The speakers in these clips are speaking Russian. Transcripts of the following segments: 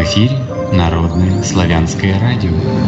эфире Народное славянское радио.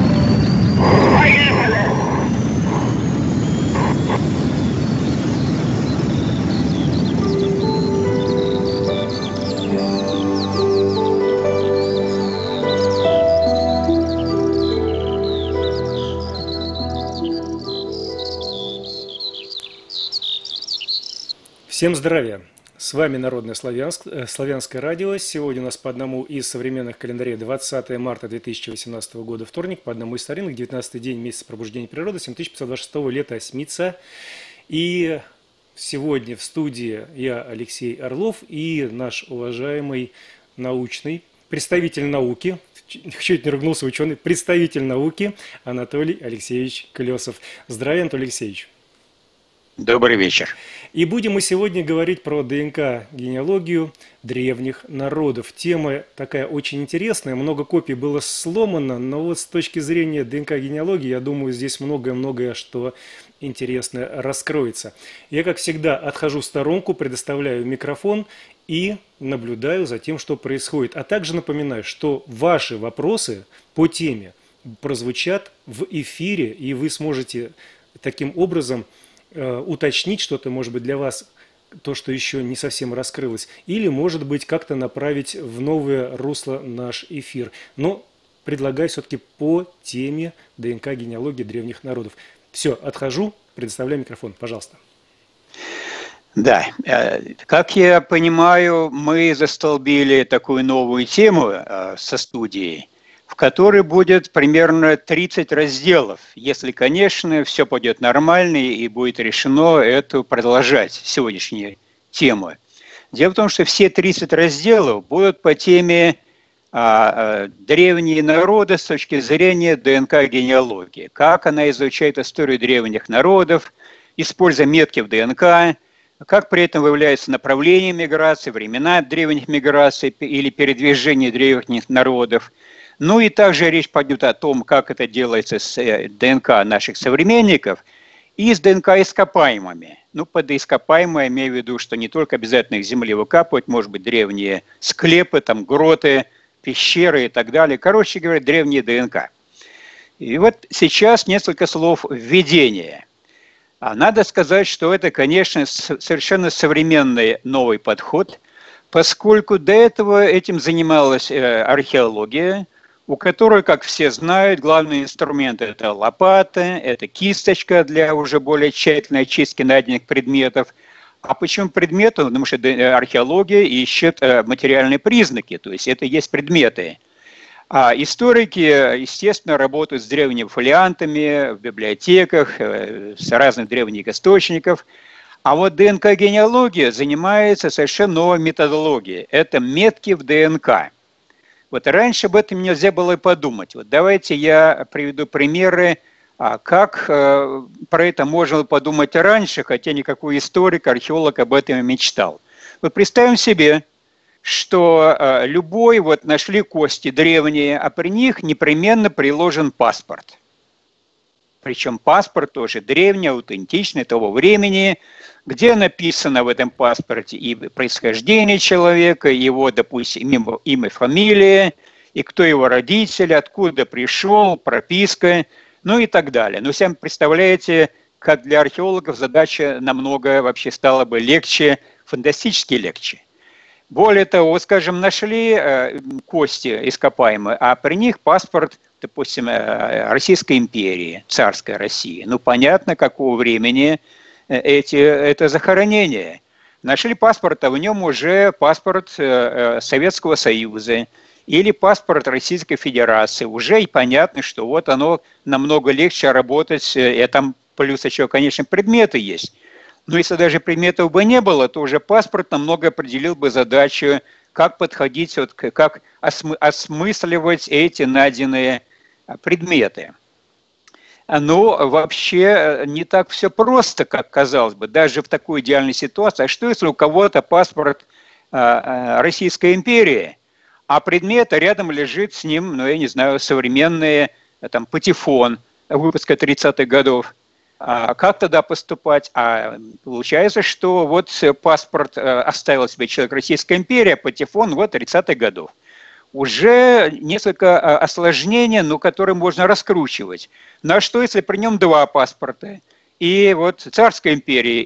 Всем здравия! С вами Народное славянское радио. Сегодня у нас по одному из современных календарей 20 марта 2018 года вторник, по одному из старинных 19-й день месяца пробуждения природы, 7526 лета Осьмица. И сегодня в студии я, Алексей Орлов, и наш уважаемый научный представитель науки, чуть не ругнулся ученый, представитель науки Анатолий Алексеевич Колесов. Здравия, Анатолий Алексеевич. Добрый вечер. И будем мы сегодня говорить про ДНК-генеалогию древних народов. Тема такая очень интересная, много копий было сломано, но вот с точки зрения ДНК-генеалогии, я думаю, здесь многое-многое, что интересное раскроется. Я, как всегда, отхожу в сторонку, предоставляю микрофон и наблюдаю за тем, что происходит. А также напоминаю, что ваши вопросы по теме прозвучат в эфире, и вы сможете таким образом уточнить что-то, может быть, для вас, то, что еще не совсем раскрылось, или, может быть, как-то направить в новое русло наш эфир. Но предлагаю все-таки по теме ДНК-генеалогии древних народов. Все, отхожу, предоставляю микрофон, пожалуйста. Да, как я понимаю, мы застолбили такую новую тему со студией, в которой будет примерно 30 разделов, если, конечно, все пойдет нормально и будет решено эту продолжать сегодняшнюю тему. Дело в том, что все 30 разделов будут по теме древние народы с точки зрения ДНК-генеалогии. Как она изучает историю древних народов, используя метки в ДНК, как при этом выявляются направления миграции, времена древних миграций или передвижения древних народов. Ну и также речь пойдет о том, как это делается с ДНК наших современников и с ДНК ископаемыми. Ну, под ископаемые я имею в виду, что не только обязательно их земли выкапывать, может быть, древние склепы, там, гроты, пещеры и так далее. Короче говоря, древние ДНК. И вот сейчас несколько слов введения. Надо сказать, что это, конечно, совершенно современный новый подход, поскольку до этого этим занималась археология, у которой, как все знают, главный инструмент – это лопата, это кисточка для уже более тщательной очистки найденных предметов. А почему предметы? Потому что археология ищет материальные признаки, то есть это есть предметы. А историки, естественно, работают с древними фолиантами в библиотеках, с разных древних источников. А вот ДНК-генеалогия занимается совершенно новой методологией. Это метки в ДНК. Вот раньше об этом нельзя было и подумать. Вот давайте я приведу примеры, как про это можно подумать раньше, хотя никакой историк, археолог об этом и мечтал. Вот представим себе, что любой, вот нашли кости древние, а при них непременно приложен паспорт. Причем паспорт тоже древний, аутентичный, того времени, где написано в этом паспорте и происхождение человека, его, допустим, имя, фамилия, и кто его родители, откуда пришел, прописка, ну и так далее. Но сами представляете, как для археологов задача намного вообще стала бы легче, фантастически легче. Более того, скажем, нашли кости ископаемые, а при них паспорт, допустим, Российской империи, царской России. Ну, понятно, какого времени это захоронение. Нашли паспорт, а в нем уже паспорт Советского Союза или паспорт Российской Федерации. Уже и понятно, что вот оно намного легче работать, и там плюс еще, конечно, предметы есть. Но если даже предметов бы не было, то уже паспорт намного определил бы задачу, как подходить, вот, как осмысливать эти найденные предметы. Но вообще не так все просто, как казалось бы, даже в такой идеальной ситуации. А что если у кого-то паспорт Российской империи, а предмет рядом лежит с ним, ну я не знаю, современный там, патефон выпуска 30-х годов? Как тогда поступать? А получается, что вот паспорт оставил себе человек Российской империи, а патефон вот 30-х годов. уже несколько осложнений, но которые можно раскручивать. Ну а что, если при нем два паспорта? И вот Царской империи,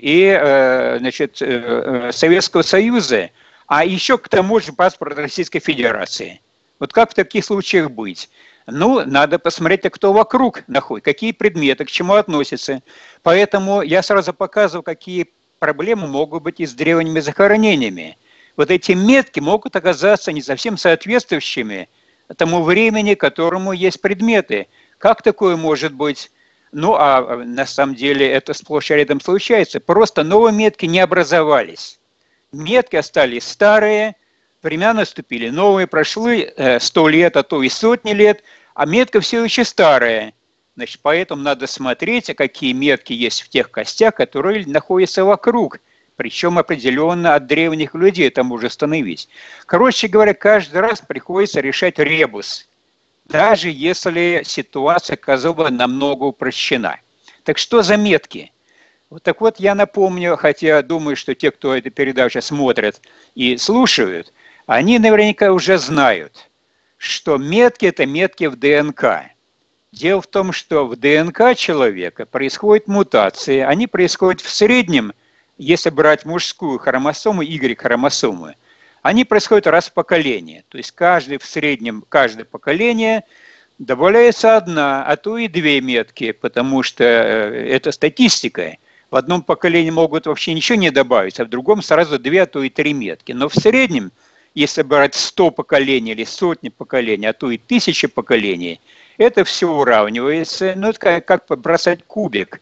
и Советского Союза, а еще к тому же паспорт Российской Федерации. Вот как в таких случаях быть? Ну, надо посмотреть, кто вокруг находит, какие предметы, к чему относятся. Поэтому я сразу показываю, какие проблемы могут быть и с древними захоронениями. Вот эти метки могут оказаться не совсем соответствующими тому времени, которому есть предметы. Как такое может быть? Ну, а на самом деле это сплошь и рядом случается. Просто новые метки не образовались. Метки остались старые, времена наступили новые, прошли 100 лет, а то и сотни лет, а метка все еще старая. Значит, поэтому надо смотреть, какие метки есть в тех костях, которые находятся вокруг. Причем определенно от древних людей это может становиться. Короче говоря, каждый раз приходится решать ребус, даже если ситуация оказалась намного упрощена. Так что за метки? Вот так вот я напомню, хотя думаю, что те, кто эту передачу смотрят и слушают, они наверняка уже знают, что метки – это метки в ДНК. Дело в том, что в ДНК человека происходят мутации. Они происходят в среднем, если брать мужскую хромосому, Y-хромосомы, они происходят раз в поколение. То есть в среднем каждое поколение добавляется одна, а то и две метки, потому что это статистика. В одном поколении могут вообще ничего не добавить, а в другом сразу две, а то и три метки. Но в среднем, если брать 100 поколений или сотни поколений, а то и 1000 поколений, это все уравнивается. Ну, это как бросать кубик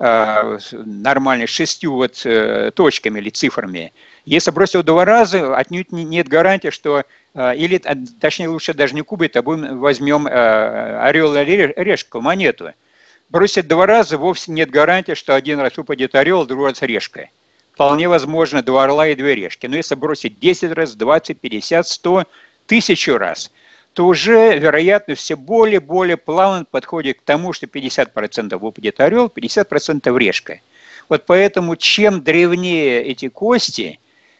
нормально с 6 точками или цифрами. Если бросил 2 раза, отнюдь нет гарантии, что, или точнее лучше даже не кубик, а возьмем орел или решку, монету. Бросить 2 раза, вовсе нет гарантии, что один раз упадет орел, другой раз решка. Вполне возможно 2 орла и 2 решки. Но если бросить 10 раз, 20, 50, 100, 1000 раз, то уже вероятность все более плавно подходит к тому, что 50% упадет орел, 50% решка. Вот поэтому чем древнее эти кости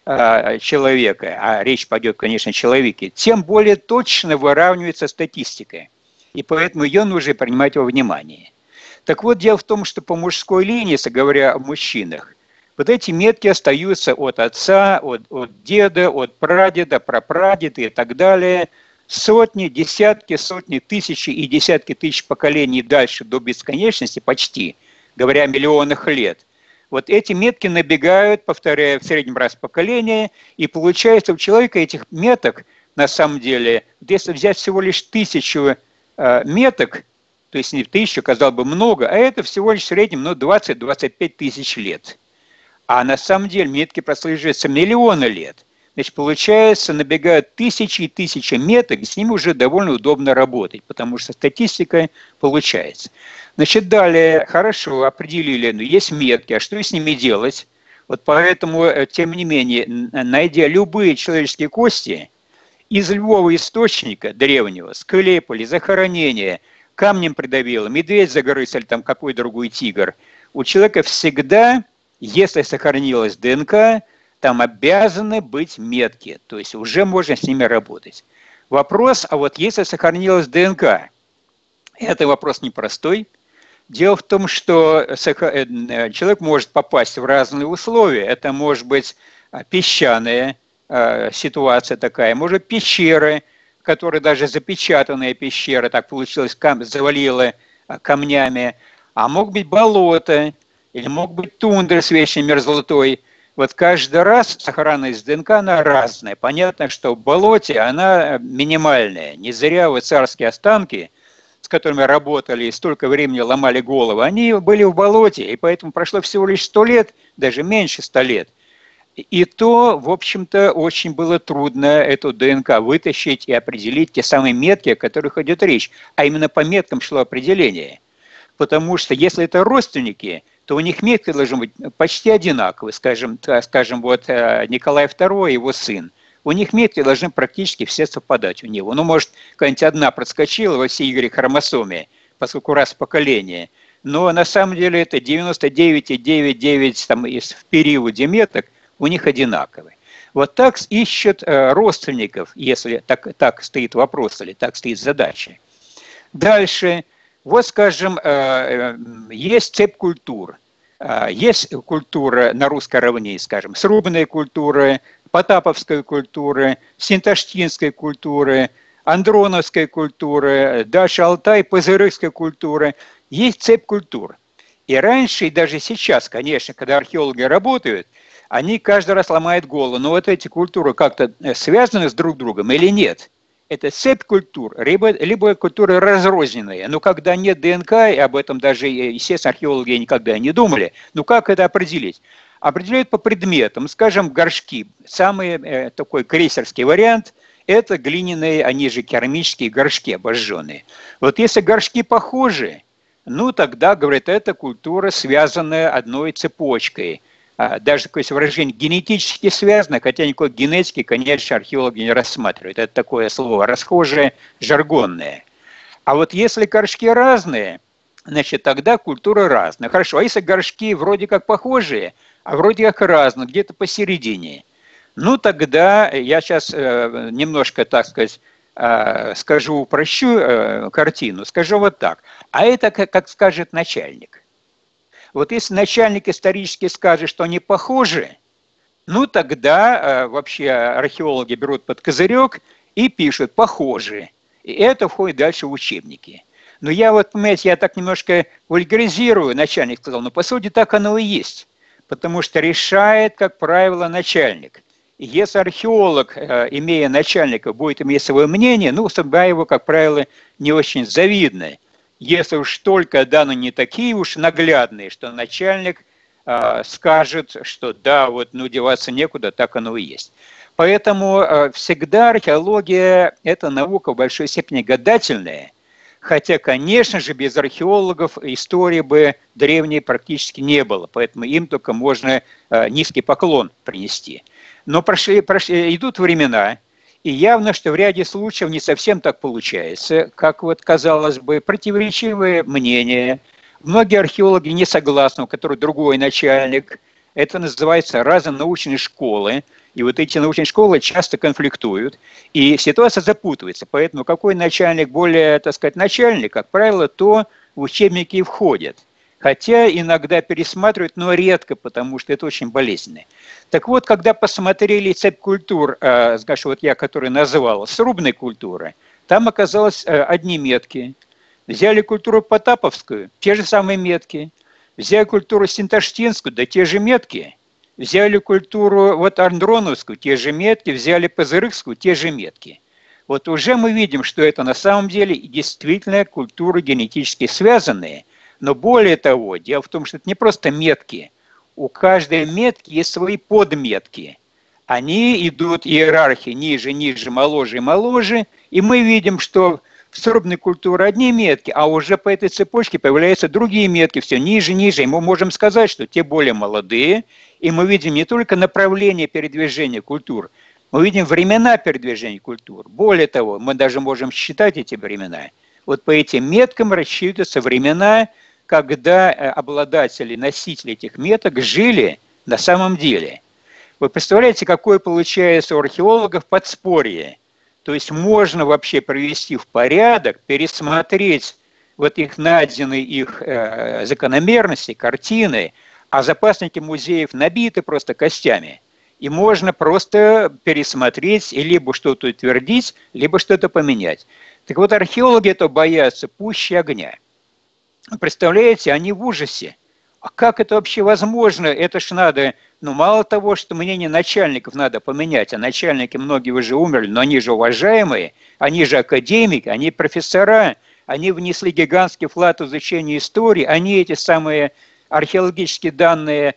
человека, а речь пойдет, конечно, о человеке, тем более точно выравнивается статистика. И поэтому ее нужно принимать во внимание. Так вот, дело в том, что по мужской линии, если говоря о мужчинах, вот эти метки остаются от отца, от деда, от прадеда, прапрадеда и так далее. Сотни, десятки, сотни, тысячи и десятки тысяч поколений дальше до бесконечности, почти, говоря о миллионах лет. Вот эти метки набегают, повторяю, в среднем раз в поколение, и получается у человека этих меток, на самом деле, если взять всего лишь 1000 меток, то есть не 1000, казалось бы, много, а это всего лишь в среднем 20-25 тысяч лет. А на самом деле метки прослеживаются миллионы лет. Значит, получается, набегают тысячи и тысячи меток, и с ними уже довольно удобно работать, потому что статистика получается. Значит, далее, хорошо, определили, но есть метки, а что с ними делать? Вот поэтому, тем не менее, найдя любые человеческие кости, из любого источника древнего, склепали, захоронения, камнем придавило, медведь загрыз или там какой другой тигр, у человека всегда, если сохранилась ДНК, там обязаны быть метки, то есть уже можно с ними работать. Вопрос, а вот если сохранилась ДНК, это вопрос непростой. Дело в том, что человек может попасть в разные условия. Это может быть песчаная ситуация такая, может пещеры, которые даже запечатанная пещера, так получилось, завалила камнями, а могут быть болота, или могут быть тундры с вечной мерзлотой. Вот каждый раз сохранность ДНК, она разная. Понятно, что в болоте она минимальная. Не зря вот царские останки, с которыми работали и столько времени ломали головы, они были в болоте, и поэтому прошло всего лишь 100 лет, даже меньше 100 лет. И то, в общем-то, очень было трудно эту ДНК вытащить и определить те самые метки, о которых идет речь. А именно по меткам шло определение. Потому что если это родственники, то у них метки должны быть почти одинаковые. Скажем, вот Николай II и его сын. У них метки должны практически все совпадать у него. Ну, может, какая-нибудь одна проскочила во всей Y-хромосоме, поскольку раз в поколение. Но на самом деле это 99,99 там, в периоде меток у них одинаковые. Вот так ищут родственников, если так стоит вопрос или так стоит задача. Дальше, вот скажем, есть цепь культур. Есть культура на русской равнине, скажем, срубная культура, потаповская культура, синташтинская культура, андроновская культура, дальше Алтай, пазырыкская культура. Есть цепь культур. И раньше, и даже сейчас, конечно, когда археологи работают, они каждый раз ломают голову. Но вот эти культуры как-то связаны с друг другом или нет? Это цепь культур, либо культуры разрозненные. Но когда нет ДНК, и об этом даже, естественно, археологи никогда не думали, ну как это определить? Определяют по предметам. Скажем, горшки. Самый такой крейсерский вариант – это глиняные, они же керамические горшки обожженные. Вот если горшки похожи, ну тогда, говорят, это культура, связанная одной цепочкой. Даже такое выражение генетически связано, хотя никакой генетики, конечно, археологи не рассматривают. Это такое слово расхожее, жаргонное. А вот если горшки разные, значит, тогда культура разная. Хорошо, а если горшки вроде как похожие, а вроде как разные, где-то посередине, ну тогда я сейчас немножко, так сказать, упрощу картину, скажу вот так. А это как скажет начальник. Вот если начальник исторически скажет, что они похожи, ну тогда вообще археологи берут под козырек и пишут «похожи». И это входит дальше в учебники. Но я вот, понимаете, я так немножко вульгаризирую, начальник сказал, но по сути так оно и есть. Потому что решает, как правило, начальник. И если археолог, имея начальника, будет иметь свое мнение, ну, судьба его, как правило, не очень завидная. Если уж только данные не такие уж наглядные, что начальник скажет, что да, вот, ну, деваться некуда, так оно и есть. Поэтому всегда археология – это наука в большой степени гадательная, хотя, конечно же, без археологов истории бы древней практически не было, поэтому им только можно низкий поклон принести. Но идут времена, и явно, что в ряде случаев не совсем так получается, как вот, казалось бы, противоречивые мнения. Многие археологи не согласны, у которых другой начальник. Это называется разом научные школы. И вот эти научные школы часто конфликтуют, и ситуация запутывается. Поэтому какой начальник более, так сказать, начальник, как правило, то в учебники и входит. Хотя иногда пересматривают, но редко, потому что это очень болезненно. Так вот, когда посмотрели цепь культур, скажем, вот я, который называл, срубной культуры, там оказалось одни метки. Взяли культуру потаповскую, те же самые метки. Взяли культуру синташтинскую, да те же метки. Взяли культуру вот андроновскую, те же метки. Взяли пазырыкскую, те же метки. Вот уже мы видим, что это на самом деле действительно культуры генетически связанные. Но более того, дело в том, что это не просто метки. У каждой метки есть свои подметки. Они идут иерархии ниже, ниже, моложе и моложе. И мы видим, что в срубной культуре одни метки, а уже по этой цепочке появляются другие метки, все ниже, ниже. И мы можем сказать, что те более молодые. И мы видим не только направление передвижения культур, мы видим времена передвижения культур. Более того, мы даже можем считать эти времена. Вот по этим меткам рассчитываются времена, когда обладатели, носители этих меток жили на самом деле. Вы представляете, какое получается у археологов подспорье? То есть можно вообще привести в порядок, пересмотреть вот их найденные их закономерности, картины, а запасники музеев набиты просто костями. И можно просто пересмотреть и либо что-то утвердить, либо что-то поменять. Так вот, археологи это боятся пуще огня. Представляете, они в ужасе. А как это вообще возможно? Это ж надо, ну мало того, что мнение начальников надо поменять, а начальники многие уже умерли, но они же уважаемые, они же академики, они профессора, они внесли гигантский вклад в изучение истории, они эти самые археологические данные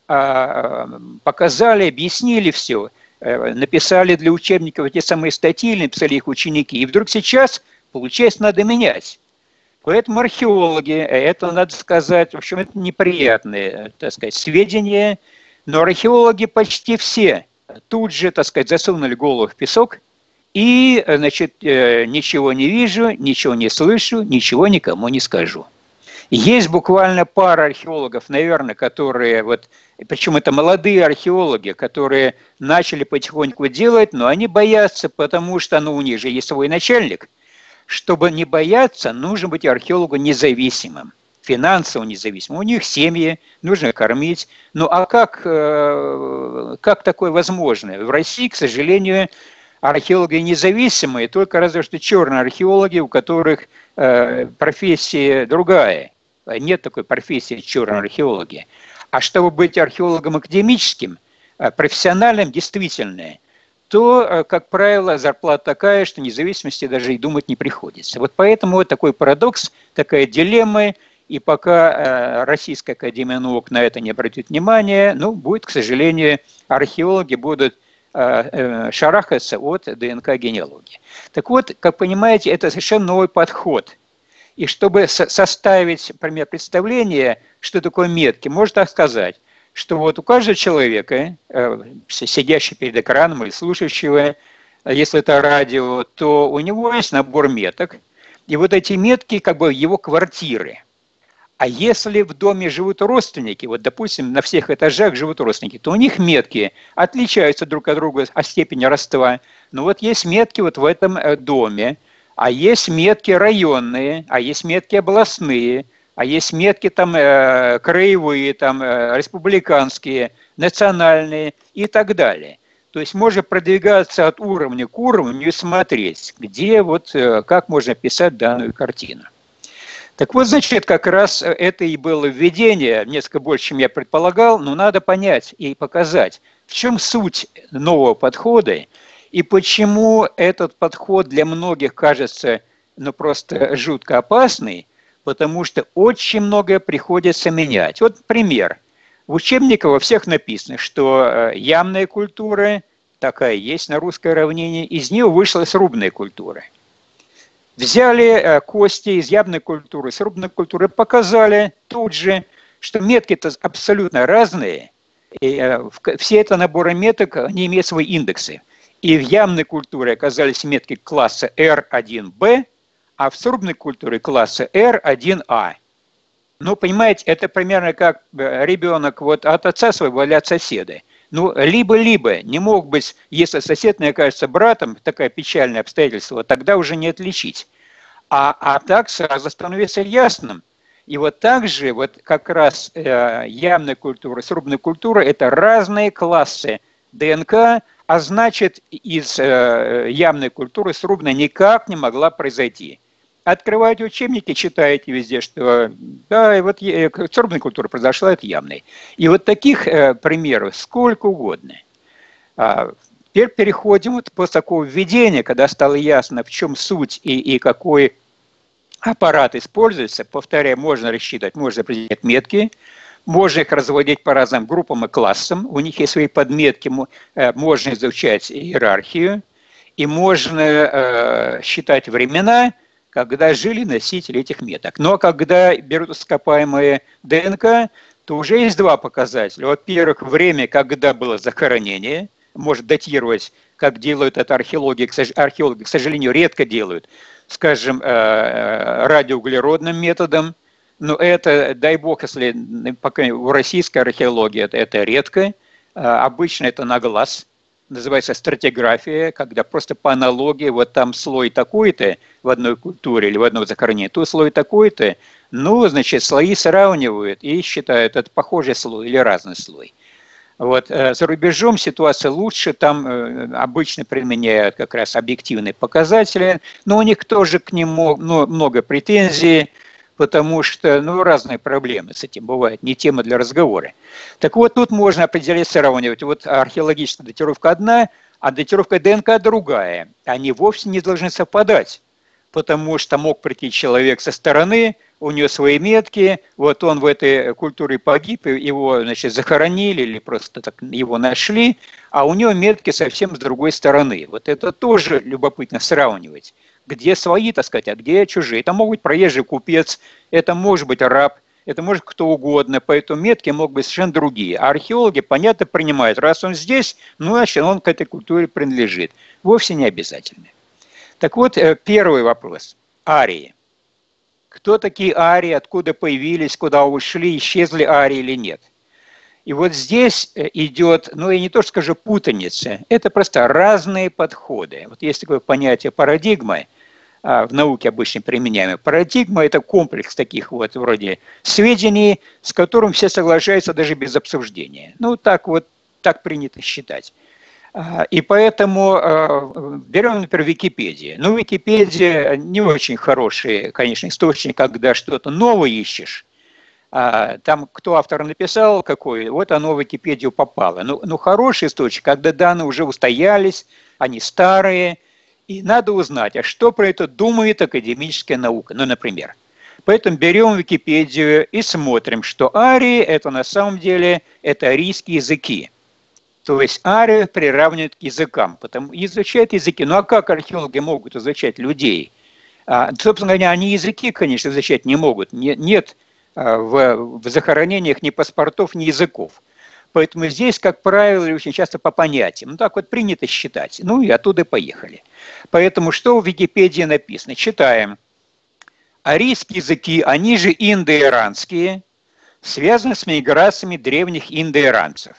показали, объяснили все, написали для учебников эти самые статьи, написали их ученики, и вдруг сейчас, получается, надо менять. Поэтому археологи, это, надо сказать, в общем, это неприятные, так сказать, сведения, но археологи почти все тут же, так сказать, засунули голову в песок и, значит, ничего не вижу, ничего не слышу, ничего никому не скажу. Есть буквально пара археологов, наверное, которые, вот, причем это молодые археологи, которые начали потихоньку делать, но они боятся, потому что у них же есть свой начальник. Чтобы не бояться, нужно быть археологу независимым, финансово независимым. У них семьи, нужно кормить. Ну а как такое возможно? В России, к сожалению, археологи независимые, только разве что черные археологи, у которых профессия другая. Нет такой профессии черные археологи. А чтобы быть археологом академическим, профессиональным, действительно, то, как правило, зарплата такая, что независимости даже и думать не приходится. Вот поэтому вот такой парадокс, такая дилемма, и пока Российская академия наук на это не обратит внимания, ну, будет, к сожалению, археологи будут шарахаться от ДНК-генеалогии. Так вот, как понимаете, это совершенно новый подход. И чтобы составить, например, представление, что такое метки, можно так сказать, что вот у каждого человека, сидящего перед экраном или слушающего, если это радио, то у него есть набор меток, и вот эти метки как бы его квартиры. А если в доме живут родственники, вот, допустим, на всех этажах живут родственники, то у них метки отличаются друг от друга о степени родства. Но вот есть метки вот в этом доме, а есть метки районные, а есть метки областные, а есть метки там краевые, там республиканские, национальные и так далее. То есть можно продвигаться от уровня к уровню и смотреть, где вот, как можно писать данную картину. Так вот, значит, как раз это и было введение, несколько больше, чем я предполагал, но надо понять и показать, в чем суть нового подхода и почему этот подход для многих кажется просто жутко опасный, потому что очень многое приходится менять. Вот пример. В учебниках во всех написано, что ямная культура, такая есть на русской равнине, из нее вышла срубная культура. Взяли кости из ямной культуры, с рубной культуры, показали тут же, что метки-то абсолютно разные, и все это наборы меток, они имеют свои индексы. И в ямной культуре оказались метки класса R1B, а в срубной культуре класса R1A. Ну, понимаете, это примерно как ребенок вот от отца своего или от соседа. Ну, либо-либо не мог быть, если сосед не окажется братом, такое печальное обстоятельство, тогда уже не отличить. А так сразу становится ясным. И вот так же, вот как раз ямная культура, срубная культура – это разные классы ДНК, а значит, из ямной культуры срубная никак не могла произойти. Открываете учебники, читаете везде, что да, и вот срубная культура произошла от ямной. И вот таких примеров сколько угодно. Теперь переходим вот после такого введения, когда стало ясно, в чем суть и какой аппарат используется. Повторяю, можно рассчитывать, можно определять метки, можно их разводить по разным группам и классам. У них есть свои подметки, можно изучать иерархию, и можно считать времена, когда жили носители этих меток. Но когда берут ископаемые ДНК, то уже есть два показателя. Во-первых, время, когда было захоронение, может датировать, как делают это археологи, к сожалению, редко делают, скажем, радиоуглеродным методом. Но это, дай бог, если пока в российской археологии это редко, обычно это на глаз. Называется стратиграфия, когда просто по аналогии, вот там слой такой-то в одной культуре или в одном захоронении, то слой такой-то, ну, значит, слои сравнивают и считают, это похожий слой или разный слой. Вот, за рубежом ситуация лучше, там обычно применяют как раз объективные показатели, но у них тоже к ним много претензий, потому что, разные проблемы с этим бывают, не тема для разговора. Так вот, тут можно определить, сравнивать. Вот археологическая датировка одна, а датировка ДНК другая. Они вовсе не должны совпадать, потому что мог прийти человек со стороны, у него свои метки, вот он в этой культуре погиб, его, значит, захоронили или просто так его нашли, а у него метки совсем с другой стороны. Вот это тоже любопытно сравнивать. Где свои, так сказать, а где чужие. Это может быть проезжий купец, это может быть раб, это может кто угодно, поэтому метки могут быть совершенно другие. А археологи, понятно, принимают, раз он здесь, значит, он к этой культуре принадлежит. Вовсе не обязательно. Так вот, первый вопрос. Арии. Кто такие арии, откуда появились, куда ушли, исчезли арии или нет. И вот здесь идет, ну я не то что скажу путаница, это просто разные подходы. Вот есть такое понятие парадигмы, в науке обычно применяемая. Парадигма – это комплекс таких вот вроде сведений, с которым все соглашаются даже без обсуждения. Ну так вот, так принято считать. И поэтому берем, например, Википедию. Ну, Википедия не очень хороший, конечно, источник, когда что-то новое ищешь. Там кто автор написал, какой, вот оно в Википедию попало. Ну, хороший источник, когда данные уже устоялись, они старые, и надо узнать, а что про это думает академическая наука, ну, например. Поэтому берем Википедию и смотрим, что арии – это на самом деле это арийские языки. То есть арию приравнивают к языкам, потому изучают языки. Ну а как археологи могут изучать людей? Собственно говоря, они языки, конечно, изучать не могут. Нет в захоронениях ни паспортов, ни языков. Поэтому здесь, как правило, очень часто по понятиям. Ну так вот принято считать. Ну и оттуда поехали. Поэтому что в Википедии написано? Читаем. Арийские языки, они же индоиранские, связаны с миграциями древних индоиранцев.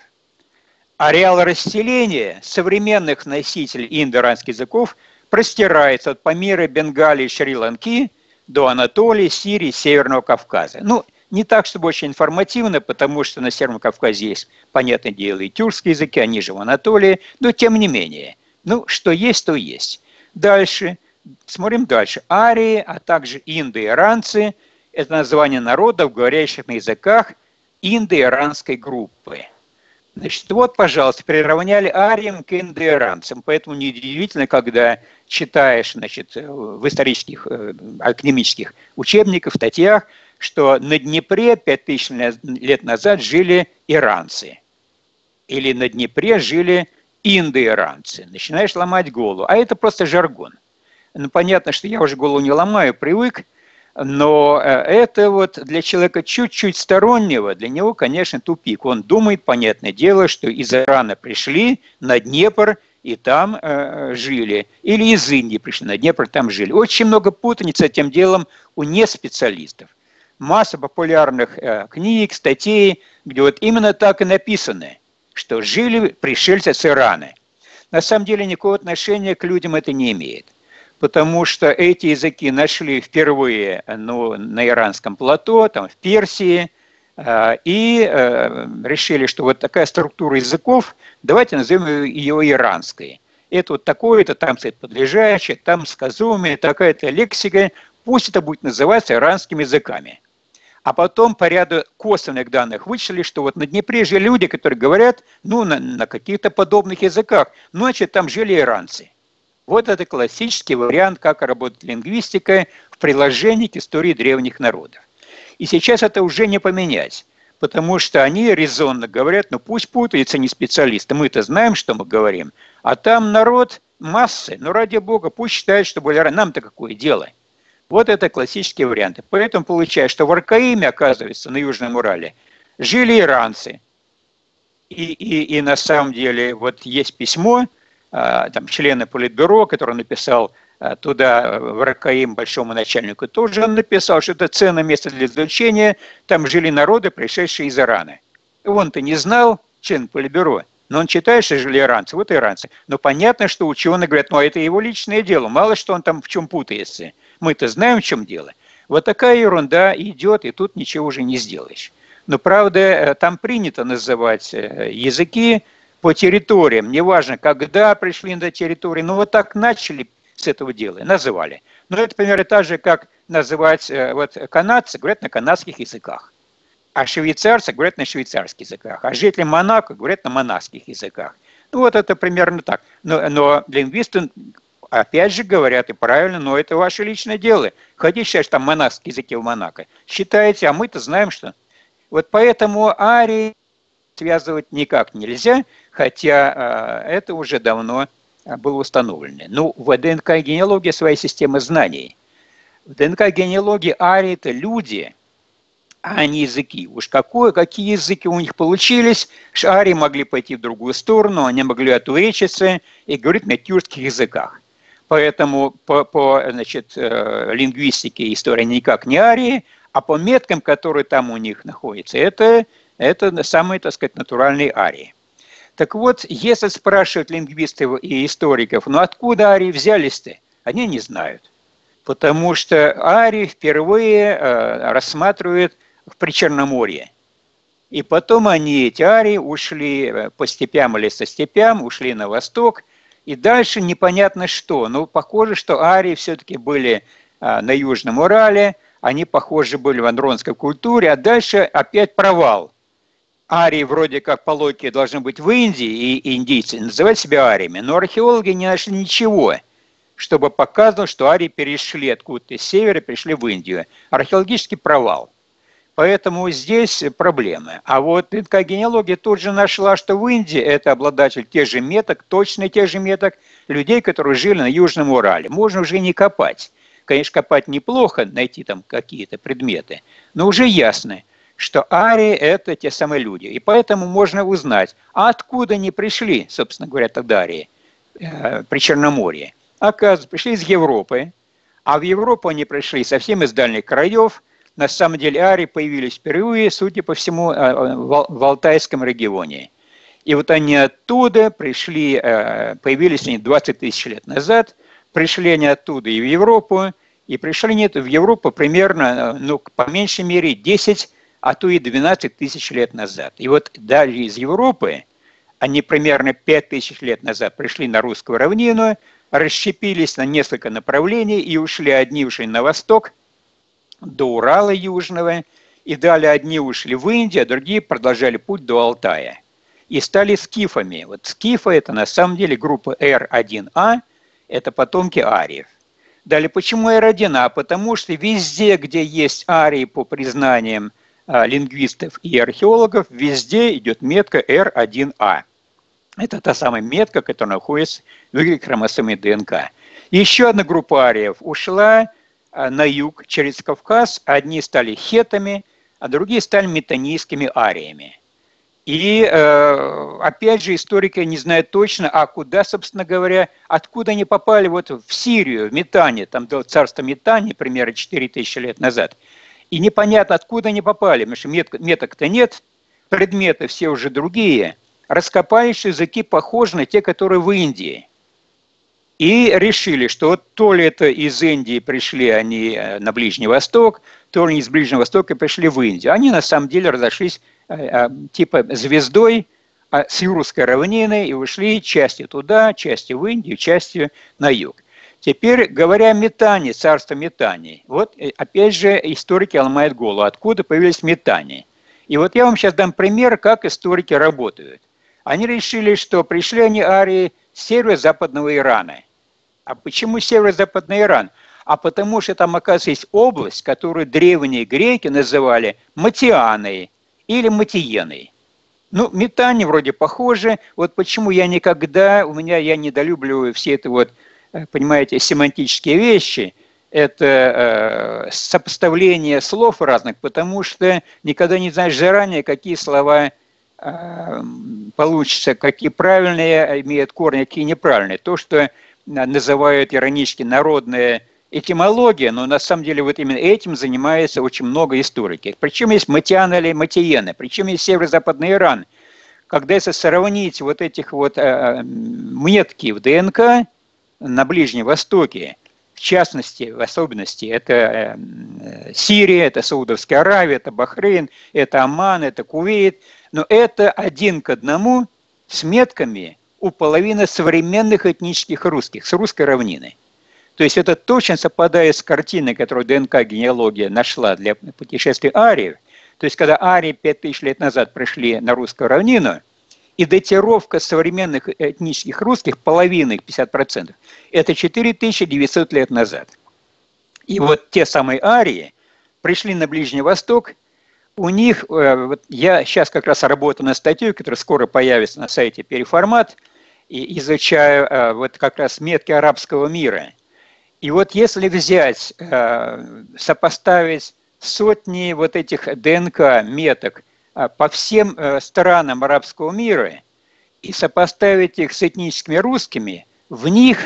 Ареал расселения современных носителей индоиранских языков простирается от Памира, Бенгалии, Шри-Ланки до Анатолии, Сирии, Северного Кавказа. Ну, не так, чтобы очень информативно, потому что на Северном Кавказе есть, понятное дело, и тюркские языки, они же в Анатолии, но тем не менее. Ну, что есть, то есть. Дальше, смотрим дальше. Арии, а также индоиранцы – это название народов, говорящих на языках индоиранской группы. Значит, вот, пожалуйста, приравняли ариям к индоиранцам. Поэтому неудивительно, когда читаешь, значит, в исторических, академических учебниках, статьях, что на Днепре 5000 лет назад жили иранцы. Или на Днепре жили индоиранцы. Начинаешь ломать голову. А это просто жаргон. Ну, понятно, что я уже голову не ломаю, привык. Но это вот для человека чуть-чуть стороннего, для него, конечно, тупик. Он думает, понятное дело, что из Ирана пришли на Днепр и там жили. Или из Индии пришли на Днепр, там жили. Очень много путаницы с этим делом у неспециалистов. Масса популярных книг, статей, где вот именно так и написано, что жили пришельцы с Ирана. На самом деле никакого отношения к людям это не имеет. Потому что эти языки нашли впервые на Иранском плато, там, в Персии, и решили, что вот такая структура языков, давайте назовем ее иранской. Это вот такое-то, там стоит подлежащее, там сказуемое, такая-то лексика, пусть это будет называться иранскими языками. А потом по ряду косвенных данных вычислили, что вот на Днепре жили люди, которые говорят, ну, на каких-то подобных языках, значит, там жили иранцы. Вот это классический вариант, как работает лингвистика в приложении к истории древних народов. И сейчас это уже не поменять, потому что они резонно говорят, ну пусть путаются не специалисты, мы-то знаем, что мы говорим, а там народ массы, ну ради бога, пусть считают, что были нам-то какое дело. Вот это классические варианты. Поэтому получается, что в Аркаиме, оказывается, на Южном Урале, жили иранцы. И на самом деле вот есть письмо, там, члена Политбюро, который написал туда, в Аркаим, большому начальнику, тоже он написал, что это ценное место для изучения, там жили народы, пришедшие из Ирана. Он-то не знал, член Политбюро, но он читает, что жили иранцы, вот иранцы. Но понятно, что ученые говорят, ну это его личное дело, мало что он там в чем путается. Мы-то знаем, в чем дело. Вот такая ерунда идет, и тут ничего уже не сделаешь. Но правда, там принято называть языки по территориям, неважно, когда пришли на территорию, но вот так начали с этого дела, называли. Но это примерно так же, как называть, вот канадцы говорят на канадских языках, а швейцарцы говорят на швейцарских языках, а жители Монако говорят на монакских языках. Ну вот это примерно так. Но лингвисты, опять же, говорят, и правильно, но это ваше личное дело. Хотите считать, там монакские языки в Монако, считаете, а мы-то знаем, что... Вот поэтому арии связывать никак нельзя, хотя это уже давно было установлено. Ну, в ДНК-генеалогии своя система знаний. В ДНК-генеалогии арии – это люди, а не языки. Уж какие языки у них получились, арии могли пойти в другую сторону, они могли отуречиться и говорить на тюркских языках. Поэтому по значит, лингвистике и истории никак не арии, а по меткам, которые там у них находятся, это самые, так сказать, натуральные арии. Так вот, если спрашивают лингвистов и историков, ну откуда арии взялись-то, они не знают. Потому что арии впервые рассматривают в Причерноморье. И потом они, эти арии, ушли по степям или со степям, ушли на восток, и дальше непонятно что. Но похоже, что арии все-таки были на Южном Урале, они, похоже, были в андронской культуре, а дальше опять провал. Арии вроде как по логике должны быть в Индии, и индийцы называют себя ариями, но археологи не нашли ничего, чтобы показывало, что арии перешли откуда-то с севера, пришли в Индию. Археологический провал. Поэтому здесь проблемы. А вот ДНК-генеалогия тут же нашла, что в Индии это обладатель тех же меток, точно тех же меток, людей, которые жили на Южном Урале. Можно уже не копать. Конечно, копать неплохо, найти там какие-то предметы, но уже ясно, что арии – это те самые люди. И поэтому можно узнать, а откуда они пришли, собственно говоря, тогда арии, при Черноморье. Оказывается, пришли из Европы, а в Европу они пришли совсем из дальних краев. На самом деле арии появились впервые, судя по всему, в Алтайском регионе. И вот они оттуда пришли, появились они 20 тысяч лет назад, пришли они оттуда и в Европу, и пришли они в Европу примерно, ну, по меньшей мере, 10, а то и 12 тысяч лет назад. И вот даже из Европы они примерно 5 тысяч лет назад пришли на русскую равнину, расщепились на несколько направлений и ушли, одни ушли на восток, до Урала Южного, и далее одни ушли в Индию, а другие продолжали путь до Алтая. И стали скифами. Вот скифы – это на самом деле группа R1A, это потомки ариев. Далее, почему R1A? Потому что везде, где есть арии по признаниям лингвистов и археологов, везде идет метка R1A. Это та самая метка, которая находится в Y-хромосоме ДНК. Еще одна группа ариев ушла на юг через Кавказ. Одни стали хетами, а другие стали метанийскими ариями. И опять же историки не знают точно, а куда, собственно говоря, откуда они попали вот в Сирию, в Метане, там было царство Метани, примерно 4000 лет назад. И непонятно, откуда они попали, потому что меток-то нет, предметы все уже другие. Раскопались языки, похожи на те, которые в Индии. И решили, что вот то ли это из Индии пришли они на Ближний Восток, то ли из Ближнего Востока пришли в Индию. Они на самом деле разошлись типа звездой с Юрской равнины и ушли частью туда, частью в Индию, частью на юг. Теперь, говоря о Метане, царство Метани, вот опять же историки ломают голову, откуда появились Метани. И вот я вам сейчас дам пример, как историки работают. Они решили, что пришли они арии с северо-западного Ирана. А почему северо-западный Иран? А потому что там, оказывается, есть область, которую древние греки называли Матианой или Матиеной. Ну, Метани вроде похоже. Вот почему я никогда, я недолюбливаю все это вот, понимаете, семантические вещи. Это сопоставление слов разных, потому что никогда не знаешь заранее, какие слова получатся, какие правильные имеют корни, какие неправильные. То, что называют иронически народная этимология, но на самом деле вот именно этим занимается очень много историков. Причем есть Матианы или Матиены, причем есть северо-западный Иран. Когда если сравнить вот этих вот метки в ДНК на Ближнем Востоке, в частности, в особенности, это Сирия, это Саудовская Аравия, это Бахрейн, это Оман, это Кувейт, но это 1 к 1 с метками у половины современных этнических русских, с русской равнины. То есть это точно совпадает с картиной, которую ДНК-генеалогия нашла для путешествий ариев. То есть когда арии 5000 лет назад пришли на русскую равнину, и датировка современных этнических русских, половины их, 50%, это 4900 лет назад. И вот те самые арии пришли на Ближний Восток, у них, вот я сейчас как раз работаю над статьей, которая скоро появится на сайте Переформат, и изучаю вот как раз метки арабского мира. И вот если взять, сопоставить сотни вот этих ДНК меток по всем странам арабского мира и сопоставить их с этническими русскими, в них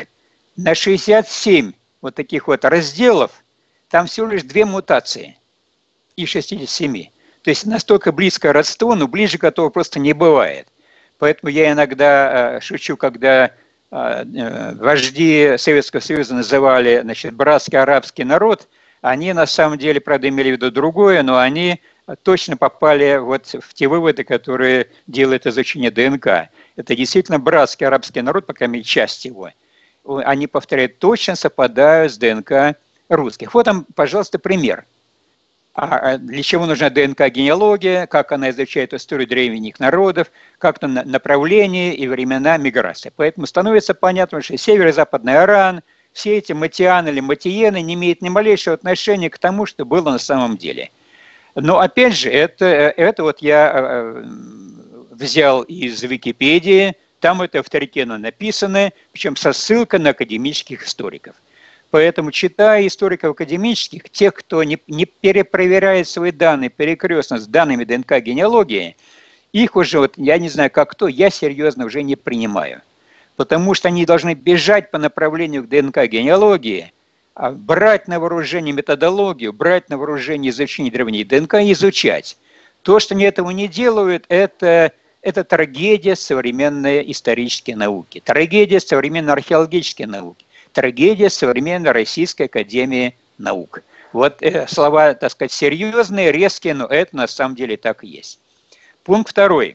на 67 вот таких вот разделов, там всего лишь 2 мутации из 67. То есть настолько близкое родство, но ближе которого просто не бывает. Поэтому я иногда шучу, когда вожди Советского Союза называли, значит, братский арабский народ, они на самом деле, правда, имели в виду другое, но они точно попали вот в те выводы, которые делает изучение ДНК. Это действительно братский арабский народ, по крайней мере, часть его. Они, повторяют, точно совпадают с ДНК русских. Вот там, пожалуйста, пример. Для чего нужна ДНК-генеалогия, как она изучает историю древних народов, как там направление и времена миграции. Поэтому становится понятно, что северо-западный Иран, все эти матианы или матиены не имеют ни малейшего отношения к тому, что было на самом деле. Но опять же, это вот я взял из Википедии, там это авторитетно написано, причем со ссылкой на академических историков. Поэтому, читая историков академических, тех, кто не перепроверяет свои данные перекрестно с данными ДНК-генеалогии, их уже, вот, я не знаю, как кто, я серьезно уже не принимаю. Потому что они должны бежать по направлению к ДНК-генеалогии, брать на вооружение методологию, брать на вооружение изучение древней ДНК и изучать. То, что они этого не делают, это трагедия современной исторической науки, трагедия современной археологической науки, трагедия современной Российской академии наук. Вот слова, так сказать, серьезные, резкие, но это на самом деле так и есть. Пункт второй.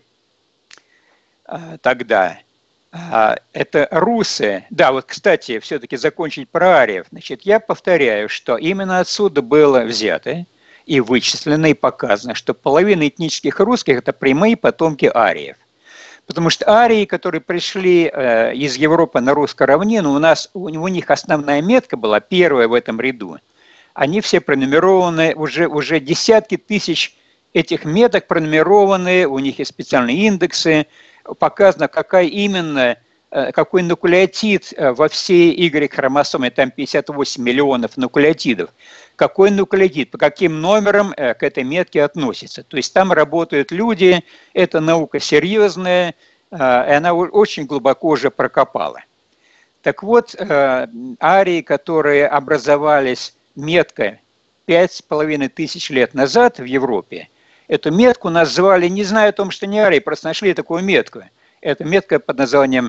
Тогда это русы. Да, вот, кстати, все-таки закончить про ариев. Значит, я повторяю, что именно отсюда было взято и вычислено, и показано, что половина этнических русских – это прямые потомки ариев. Потому что арии, которые пришли из Европы на русскую равнину, у них основная метка была, первая в этом ряду. Они все пронумерованы, уже десятки тысяч этих меток пронумерованы, у них есть специальные индексы, показано, какой нуклеотид во всей Y-хромосоме, там 58 миллионов нуклеотидов, какой нуклеотид, по каким номерам к этой метке относится. То есть там работают люди, это наука серьезная, и она очень глубоко уже прокопала. Так вот, арии, которые образовались меткой 5500 лет назад в Европе, эту метку назвали, не зная о том, что не арии, просто нашли такую метку. Это метка под названием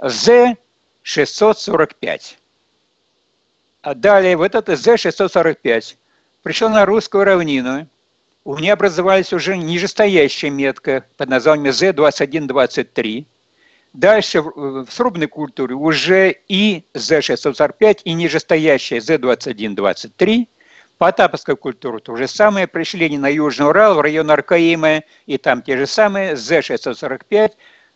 Z645. А далее вот это Z645 пришел на русскую равнину. У нее образовалась уже нижестоящая метка под названием Z2123. Дальше в срубной культуре уже и Z645, и нижестоящая Z2123. Потаповская культура то же самое. Пришли они на Южный Урал, в район Аркаима, и там те же самые Z645,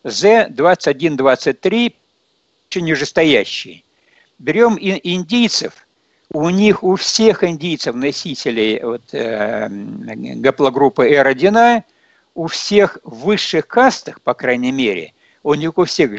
Z2123, очень нижестоящие. Берем индийцев, у всех индийцев, носителей гаплогруппы R1, у всех в высших кастах, по крайней мере, у них у всех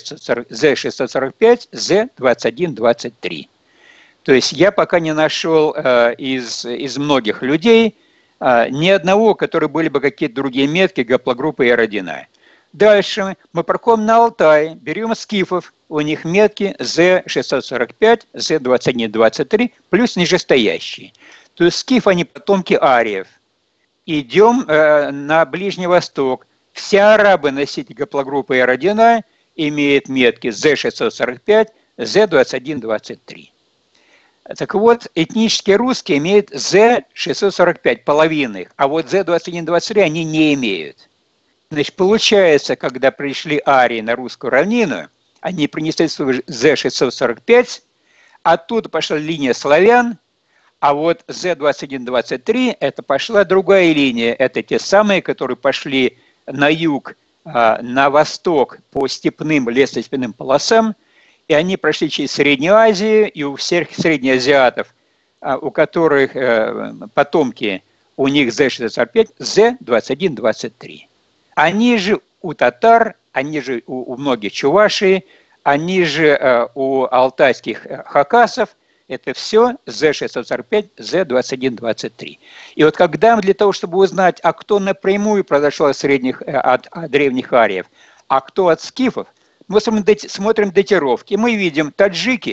Z645, Z2123. То есть я пока не нашел из многих людей ни одного, которые были бы какие-то другие метки гаплогруппы R1. Дальше мы проходим на Алтай, берем скифов, у них метки Z645, Z2123 плюс нижестоящие. То есть скиф, они потомки ариев. Идем на Ближний Восток. Все арабы носители гаплогруппы R1 имеют метки Z645, Z2123. Так вот, этнические русские имеют Z645, половинных, а вот Z2123 они не имеют. Значит, получается, когда пришли арии на русскую равнину, они принесли свой Z645, оттуда пошла линия славян, а вот Z2123 это пошла другая линия. Это те самые, которые пошли на юг, на восток по степным лесостепным полосам, и они прошли через Среднюю Азию, и у всех среднеазиатов, у которых потомки, у них Z645, Z2123. Они же у татар, они же у многих чувашей, они же у алтайских хакасов, это все Z645, Z2123. И вот когда для того, чтобы узнать, а кто напрямую произошел от древних ариев, а кто от скифов, мы смотрим датировки, мы видим таджики,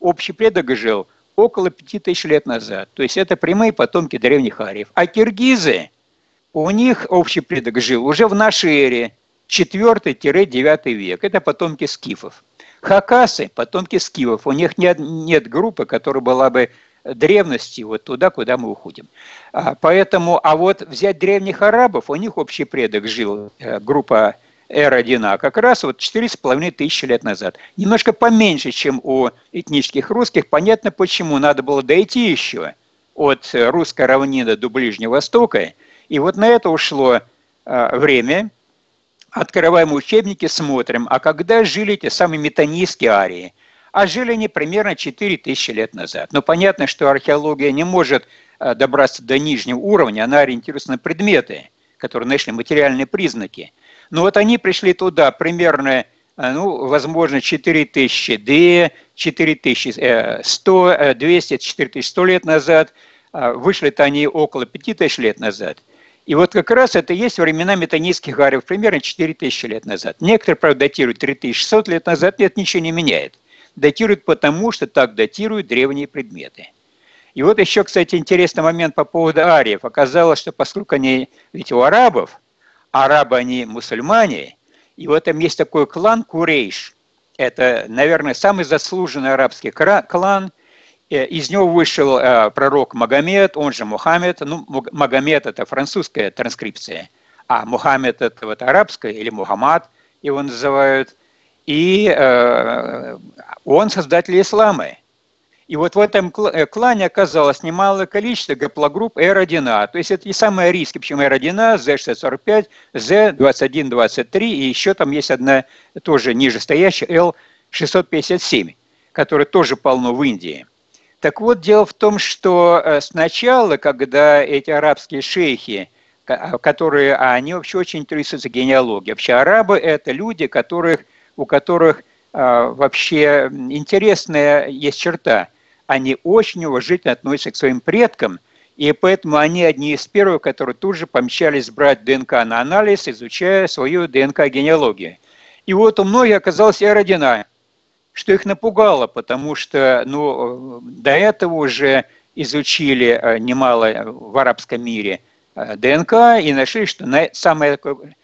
общий предок жил около 5000 лет назад. То есть это прямые потомки древних ариев. А киргизы, у них общий предок жил уже в нашей эре, 4-9 век. Это потомки скифов. Хакасы – потомки скифов. У них нет группы, которая была бы древности вот туда, куда мы уходим. Поэтому, а вот взять древних арабов, у них общий предок жил, группа R1A, как раз вот 4500 лет назад. Немножко поменьше, чем у этнических русских. Понятно, почему. Надо было дойти еще от русской равнины до Ближнего Востока. И вот на это ушло время. Открываем учебники, смотрим, а когда жили те самые метанийские арии? А жили они примерно 4000 лет назад. Но понятно, что археология не может добраться до нижнего уровня, она ориентируется на предметы, которые нашли материальные признаки. Но вот они пришли туда примерно, ну, возможно, 4000, 4100, 200, 4100 лет назад. Вышли-то они около 5000 лет назад. И вот как раз это и есть времена метанийских ариев, примерно 4000 лет назад. Некоторые, правда, датируют 3600 лет назад, но это ничего не меняет. Датируют потому, что так датируют древние предметы. И вот еще, кстати, интересный момент по поводу ариев. Оказалось, что поскольку они, ведь у арабы, они мусульмане, и вот там есть такой клан Курейш. Это, наверное, самый заслуженный арабский клан. Из него вышел пророк Магомед, он же Мухаммед. Ну, Магомед – это французская транскрипция, а Мухаммед – это вот арабская, или Мухаммад его называют. И он создатель ислама. И вот в этом клане оказалось немалое количество гаплогрупп R1A. То есть это не самые арийские, почему R1A, Z645, Z2123, и еще там есть одна тоже нижестоящая L657, которая тоже полно в Индии. Так вот, дело в том, что сначала, когда эти арабские шейхи, которые, они вообще очень интересуются генеалогией. Вообще арабы – это люди, у которых вообще интересная есть черта. Они очень уважительно относятся к своим предкам, и поэтому они одни из первых, которые тут же помчались брать ДНК на анализ, изучая свою ДНК-генеалогию. И вот у многих оказалось R1A, что их напугало, потому что до этого уже изучили немало в арабском мире ДНК и нашли, что самое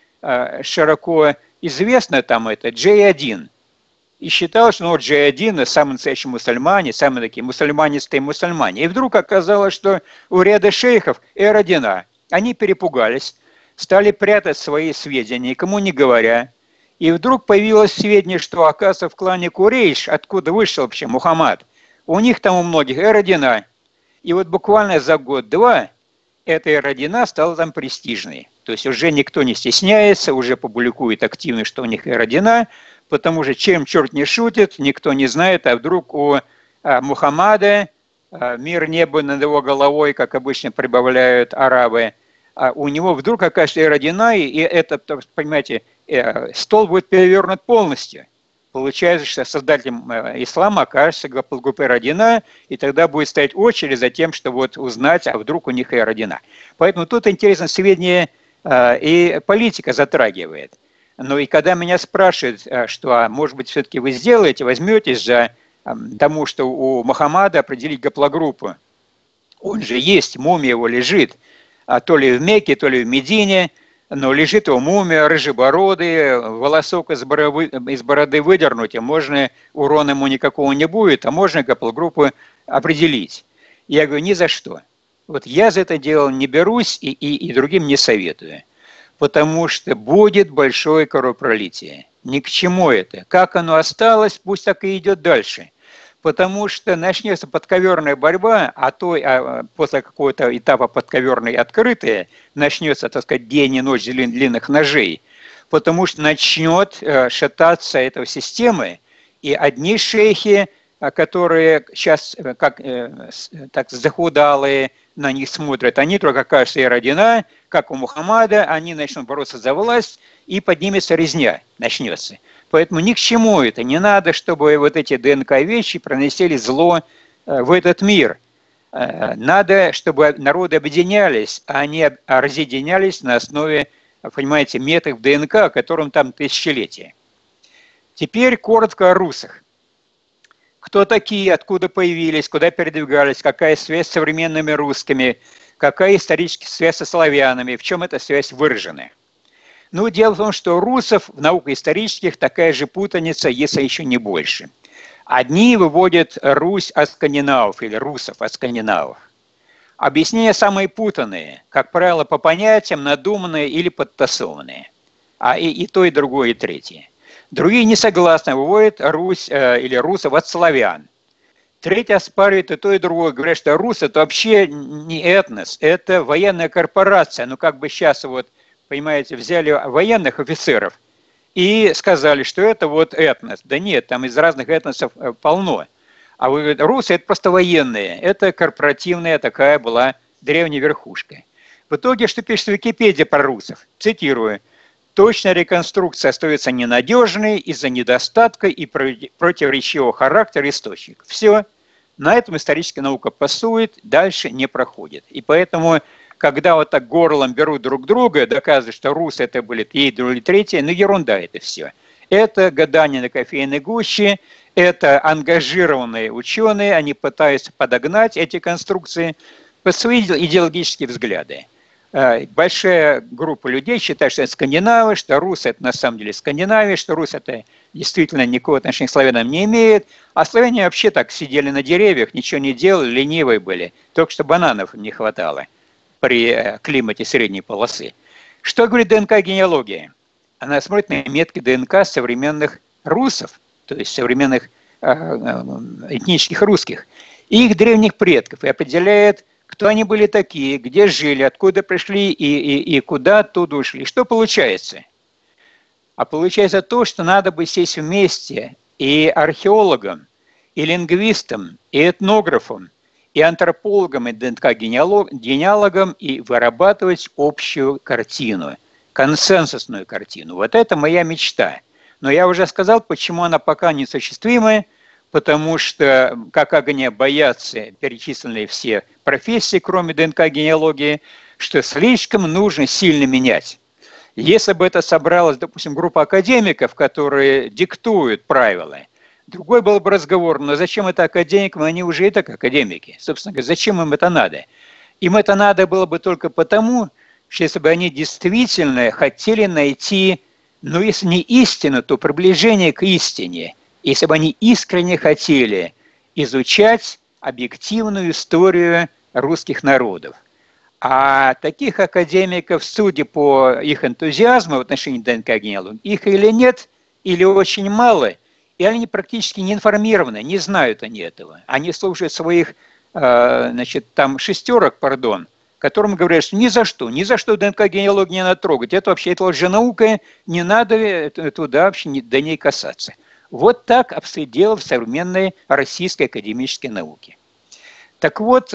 широко известное там это J1. И считалось, что J1 – самые настоящие мусульмане, самые такие мусульманистые мусульмане. И вдруг оказалось, что у ряда шейхов R1A. Они перепугались, стали прятать свои сведения, никому не говоря. И вдруг появилось сведения, что, оказывается, в клане Курейш, откуда вышел вообще Мухаммад, у них там у многих R1A. И вот буквально за год-два эта R1A стала там престижной. То есть уже никто не стесняется, уже публикует активно, что у них R1A, потому что чем черт не шутит, никто не знает, а вдруг у Мухаммада мир неба над его головой, как обычно прибавляют арабы, а у него вдруг окажется R1A, и это, понимаете, стол будет перевернут полностью. Получается, что создателем ислама окажется группа R1A, и тогда будет стоять очередь за тем, чтобы вот узнать, а вдруг у них R1A. Поэтому тут интересно сведения и политика затрагивает. Но и когда меня спрашивают, что, может быть, все-таки вы сделаете, возьметесь за тому, что у Мухаммада определить гаплогруппу. Он же есть, мумия его лежит, то ли в Мекке, то ли в Медине, но лежит его мумия, рыжебородый, волосок из бороды выдернуть, и можно, урона ему никакого не будет, а можно гаплогруппу определить. Я говорю, ни за что. Вот я за это дело не берусь и другим не советую. Потому что будет большое кровопролитие. Ни к чему это. Как оно осталось, пусть так и идет дальше. Потому что начнется подковерная борьба, после какого-то этапа подковерной открытая, начнется, так сказать, день и ночь длинных ножей, потому что начнет шататься эта система, и одни шейхи, которые сейчас так захудалые, на них смотрят, они только кажется R1A, как у Мухаммада, они начнут бороться за власть, и поднимется резня, начнется. Поэтому ни к чему это, не надо, чтобы вот эти ДНК-вещи проносили зло в этот мир. Надо, чтобы народы объединялись, а они разъединялись на основе, понимаете, методов ДНК, которым там тысячелетия. Теперь коротко о русах. кто такие, откуда появились, куда передвигались, какая связь с современными русскими, какая историческая связь со славянами, в чем эта связь выражена. Ну, дело в том, что у русов в наукоисторических такая же путаница, если еще не больше. Одни выводят Русь от скандинавов или русов от скандинавов. Объяснения самые путанные, как правило, по понятиям, надуманные или подтасованные. А и то, и другое, и третье. Другие не согласны, выводят Русь или русов от славян. Третьи оспаривают и то, и другое. Говорят, что рус – это вообще не этнос, это военная корпорация. Ну, как бы сейчас вот, понимаете, взяли военных офицеров и сказали, что это вот этнос. Да нет, там из разных этносов полно. А вы говорите, русы – это просто военные. Это корпоративная такая была древняя верхушка. В итоге, что пишет Википедия про русов? Цитирую. «Точная реконструкция остается ненадежной из-за недостатка и противоречивого характера источников». Все. На этом историческая наука пасует, дальше не проходит. И поэтому, когда вот так горлом берут друг друга, доказывают, что русы это были и другие, третьи, ну ерунда это все. Это гадание на кофейной гуще, это ангажированные ученые, они пытаются подогнать эти конструкции по свои идеологические взгляды. Большая группа людей считает, что это скандинавы, что русы это на самом деле Скандинавия, что Русь это действительно никакого отношения к славянам не имеет, а славяне вообще так сидели на деревьях, ничего не делали, ленивые были, только что бананов не хватало при климате средней полосы. Что говорит ДНК-генеалогия? Она смотрит на метки ДНК современных русов, то есть современных этнических русских, и их древних предков, и определяет, кто они были такие, где жили, откуда пришли и куда оттуда ушли. Что получается? А получается то, что надо бы сесть вместе и археологам, и лингвистам, и этнографам, и антропологам, и ДНК-генеалогам и вырабатывать общую картину, консенсусную картину. Вот это моя мечта. Но я уже сказал, почему она пока неосуществимая, потому что, как огня, боятся перечисленные все профессии, кроме ДНК-генеалогии, что слишком нужно сильно менять. Если бы это собралась, допустим, группа академиков, которые диктуют правила, другой был бы разговор, но зачем это академикам, они уже и так академики. Собственно говоря, зачем им это надо? Им это надо было бы только потому, что если бы они действительно хотели найти, ну если не истину, то приближение к истине, если бы они искренне хотели изучать объективную историю русских народов. А таких академиков, судя по их энтузиазму в отношении ДНК-генеалогии, их или нет, или очень мало, и они практически не информированы, не знают они этого. Они слушают своих, там шестерок, которым говорят, что ни за что ДНК-генеалогию не надо трогать. Это вообще это лженаука, не надо туда вообще до ней касаться. Вот так обстоит дело в современной российской академической науке. Так вот,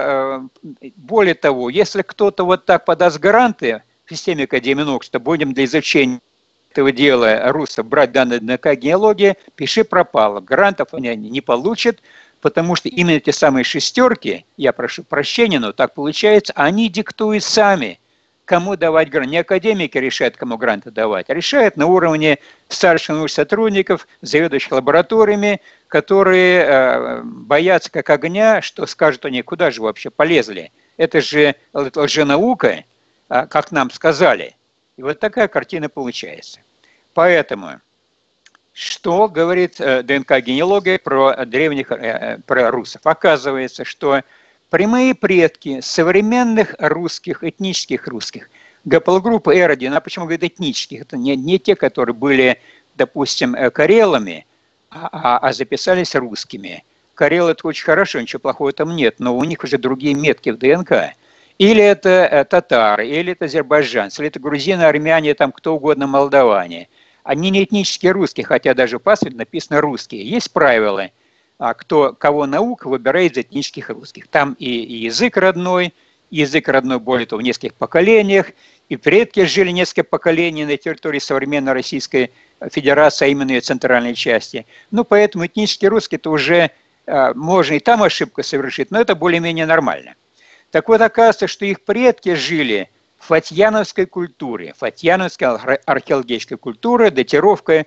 более того, если кто-то вот так подаст гранты в системе Академии наук, что будем для изучения этого дела русов брать данные ДНК-генеалогии, пиши пропало. Грантов они не получат, потому что именно эти самые шестерки, я прошу прощения, но так получается, они диктуют сами, кому давать грант. Не академики решают, кому гранты давать, а решают на уровне старших научных сотрудников, заведующих лабораториями, которые боятся как огня, что скажут они, куда же вообще полезли. Это же лженаука, как нам сказали. И вот такая картина получается. Поэтому, что говорит ДНК-генеалогия про древних, про русов? Оказывается, что прямые предки современных русских, этнических русских, гаплогруппа R1, а почему говорят этнических? Это не те, которые были, допустим, карелами, а записались русскими. Карелы – это очень хорошо, ничего плохого там нет, но у них уже другие метки в ДНК. Или это татары, или это азербайджанцы, или это грузины, армяне, там кто угодно, молдаване. Они не этнические русские, хотя даже в паспорте написано «русские». Есть правила, кого наука выбирает из этнических русских. Там и язык родной более того в нескольких поколениях, и предки жили несколько поколений на территории современной Российской Федерации, а именно ее центральной части. Ну, поэтому этнические русские это уже можно и там ошибку совершить, но это более-менее нормально. Так вот, оказывается, что их предки жили в фатьяновской культуре. Фатьяновская археологическая культура, датировка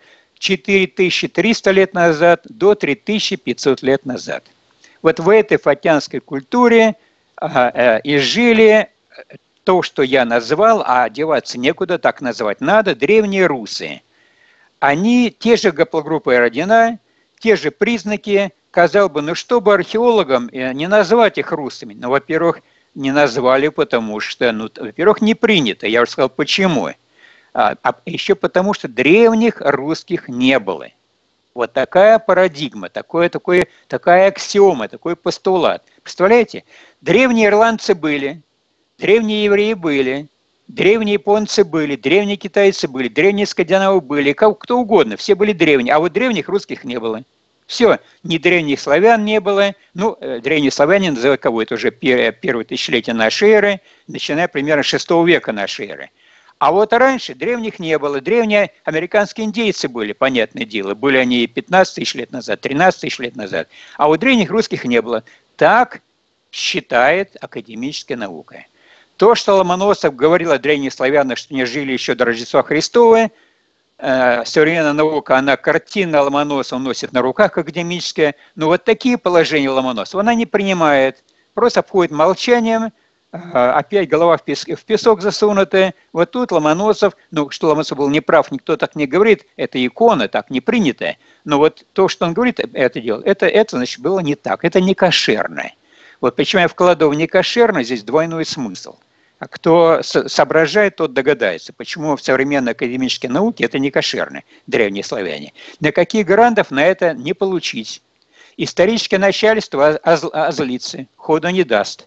4300 лет назад до 3500 лет назад. Вот в этой фатьянской культуре и жили то, что я назвал, а деваться некуда, так называть надо, древние русы. Они, те же гаплогруппы и родина, те же признаки, казалось бы, ну чтобы археологам не назвать их русами? Ну, во-первых, не назвали, потому что, ну, во-первых, не принято. Я уже сказал, почему. А еще потому, что древних русских не было. Вот такая парадигма, такая аксиома, такой постулат. Представляете? Древние ирландцы были, древние евреи были, древние японцы были, древние китайцы были, древние скандинавы были, кто угодно, все были древние, а вот древних русских не было. Все, ни древних славян не было, ну, древние славяне называют кого? Это уже первое тысячелетие нашей эры, начиная примерно с 6 века нашей эры. А вот раньше древних не было. Древние американские индейцы были, понятное дело. Были они 15 тысяч лет назад, 13 тысяч лет назад. А вот древних русских не было. Так считает академическая наука. То, что Ломоносов говорил о древних славянах, что они жили еще до Рождества Христова, современная наука, она картина Ломоносова носит на руках академическая. Но вот такие положения Ломоносова она не принимает. Просто обходит молчанием. Опять голова в песок засунутая. Вот тут Ломоносов, ну, что Ломоносов был неправ, никто так не говорит, это икона, так не принято. Но вот то, что он говорит, это дело, это значит, было не так, это не кошерно. Вот почему я вкладываю не кошерно, здесь двойной смысл. А кто соображает, тот догадается, почему в современной академической науке это не кошерно, древние славяне. Никаких грантов на это не получить. Историческое начальство озлится, хода не даст.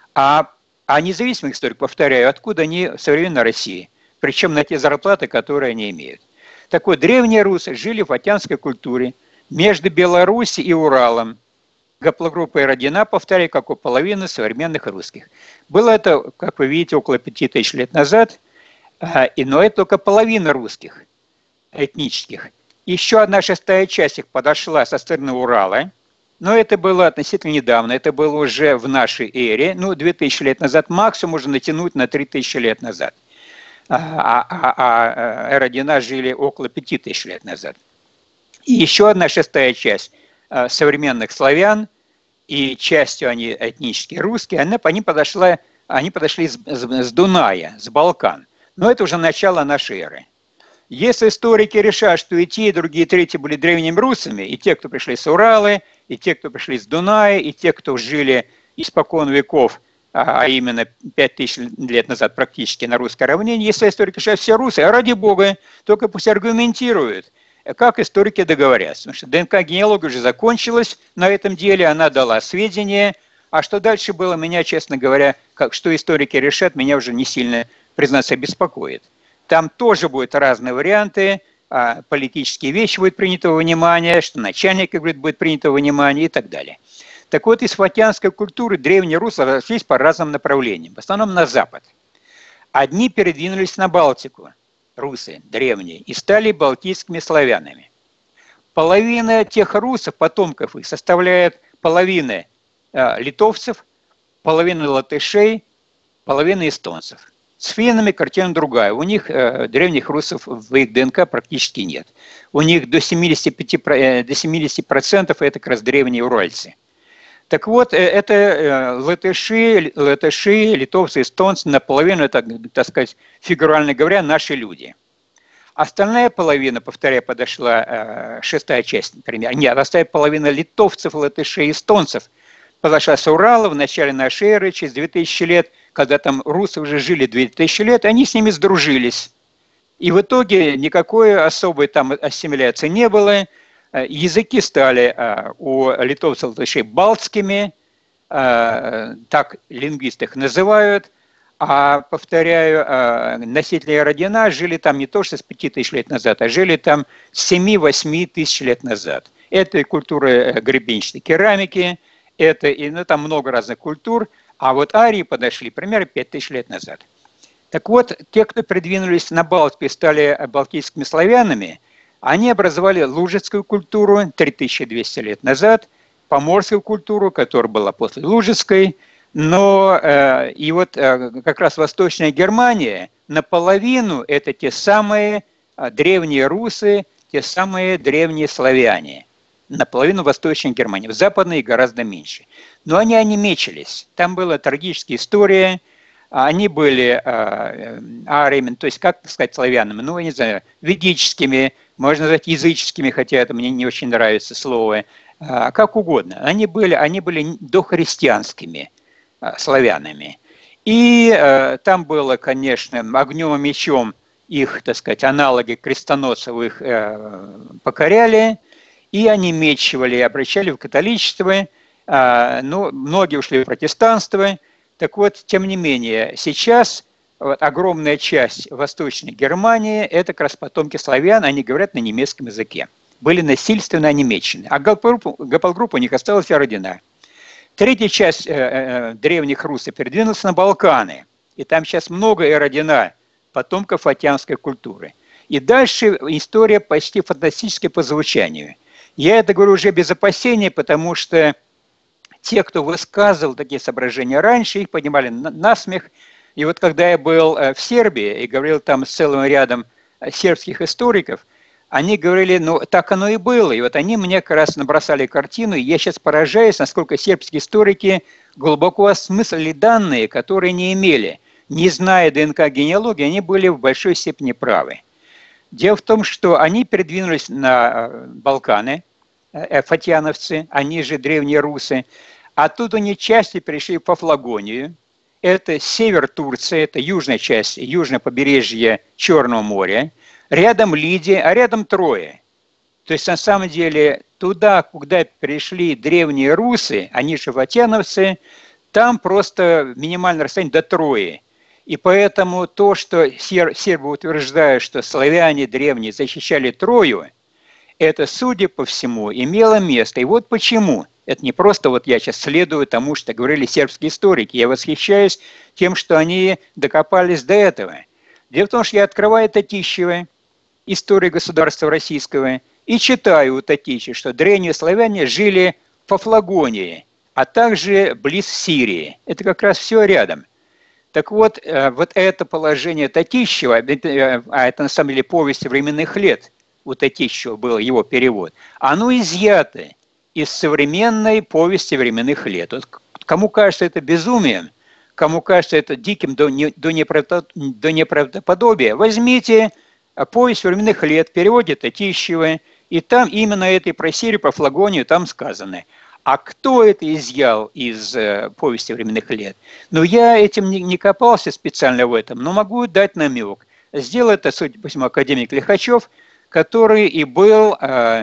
А независимый историк, повторяю, откуда они в современной России, причем на те зарплаты, которые они имеют. Так вот, древние русы жили в фатьянской культуре между Белоруссией и Уралом. Гаплогруппа родина, повторяю, как у половины современных русских. Было это, как вы видите, около 5000 лет назад, но это только половина русских этнических. Еще 1/6 часть их подошла со стороны Урала. Но это было относительно недавно, это было уже в нашей эре, ну, 2000 лет назад, максимум можно натянуть на 3000 лет назад. Родина жили около 5000 лет назад. И еще 1/6 часть современных славян, и частью они этнические русские, они подошли с Дуная, с Балкан. Но это уже начало нашей эры. Если историки решат, что и те, и другие, и третьи были древними русами, и те, кто пришли с Урала, и те, кто пришли с Дуная, и те, кто жили испокон веков, а именно 5000 лет назад практически на русской равнине, если историки решат все русы, а ради бога, только пусть аргументируют, как историки договорятся. Потому что ДНК-генеалогия уже закончилась на этом деле, она дала сведения, а что дальше было, меня, честно говоря, что историки решат, меня уже не сильно, признаться, беспокоит. Там тоже будут разные варианты, политические вещи будут приняты во внимание, что начальник, как говорит, будет принято во внимание и так далее. Так вот, из фатьянской культуры древние русы разошлись по разным направлениям, в основном на запад. Одни передвинулись на Балтику, русы древние, и стали балтийскими славянами. Половина тех русов, потомков их, составляет половина литовцев, половина латышей, половина эстонцев. С финнами картина другая. У них древних русов в их ДНК практически нет. У них до 70% это как раз древние уральцы. Так вот, это латыши, литовцы, эстонцы, наполовину, так сказать, фигурально говоря, наши люди. Остальная половина, повторяю, подошла, 6-я часть, например, нет, остальная половина литовцев, латышей, эстонцев подошла с Урала в начале нашей эры, через 2000 лет, когда там русы уже жили 2000 лет, они с ними сдружились. И в итоге никакой особой там ассимиляции не было. Языки стали у литовцев, латышей балтскими, так лингвисты их называют. А, повторяю, носители родина жили там не то что с 5000 лет назад, а жили там с 7-8 тысяч лет назад. Это и культура гребенчатой керамики, это и там много разных культур. А вот арии подошли примерно 5000 лет назад. Так вот, те, кто придвинулись на Балтику и стали балтийскими славянами, они образовали лужицкую культуру 3200 лет назад, поморскую культуру, которая была после лужицкой. Но и вот как раз Восточная Германия наполовину это те самые древние русы, те самые древние славяне, наполовину восточной Германии, в западной гораздо меньше. Но они онемечились. Там была трагическая история. Они были ариями, то есть, как сказать, славянами, ну, я не знаю, ведическими, можно назвать языческими, хотя это мне не очень нравится слово, как угодно. Они были дохристианскими славянами. И там было, конечно, огнем и мечом их, так сказать, аналоги крестоносцев их покоряли, и они мечивали, обращали в католичество, ну, многие ушли в протестанство. Так вот, тем не менее, сейчас вот, огромная часть Восточной Германии – это как раз потомки славян, они говорят на немецком языке. Были насильственно онемечены. А гапалгруппа у них осталась родина. Третья часть древних русов передвинулась на Балканы. И там сейчас много родина потомков фатьянской культуры. И дальше история почти фантастическая по звучанию. Я это говорю уже без опасения, потому что те, кто высказывал такие соображения раньше, их поднимали на смех. И вот когда я был в Сербии и говорил там с целым рядом сербских историков, они говорили, ну так оно и было. И вот они мне как раз набросали картину, и я сейчас поражаюсь, насколько сербские историки глубоко осмыслили данные, которые не имели. Не зная ДНК-генеалогии, они были в большой степени правы. Дело в том, что они передвинулись на Балканы, фатьяновцы, они же древние русы. Оттуда они части перешли в Пафлагонию. Это север Турции, это южная часть, южное побережье Черного моря. Рядом Лидия, а рядом Троя. То есть, на самом деле, туда, куда перешли древние русы, они же фатьяновцы, там просто минимальное расстояние до Трои. И поэтому то, что сербы утверждают, что славяне древние защищали Трою, это, судя по всему, имело место. И вот почему. Это не просто вот я сейчас следую тому, что говорили сербские историки. Я восхищаюсь тем, что они докопались до этого. Дело в том, что я открываю Татищева, историю государства российского, и читаю у Татищева, что древние славяне жили в Пафлагонии, а также близ Сирии. Это как раз все рядом. Так вот, вот это положение Татищева, а это на самом деле повесть временных лет, у Татищева был его перевод, оно изъято из современной повести временных лет. Вот кому кажется это безумием, кому кажется это диким до неправдоподобия, возьмите повесть временных лет в переводе Татищева, и там именно этой про Сирию, про Пафлагонию там сказано. А кто это изъял из повести временных лет? Ну, я этим не копался специально в этом, но могу дать намек. Сделал это, судя по всему, академик Лихачев, который и был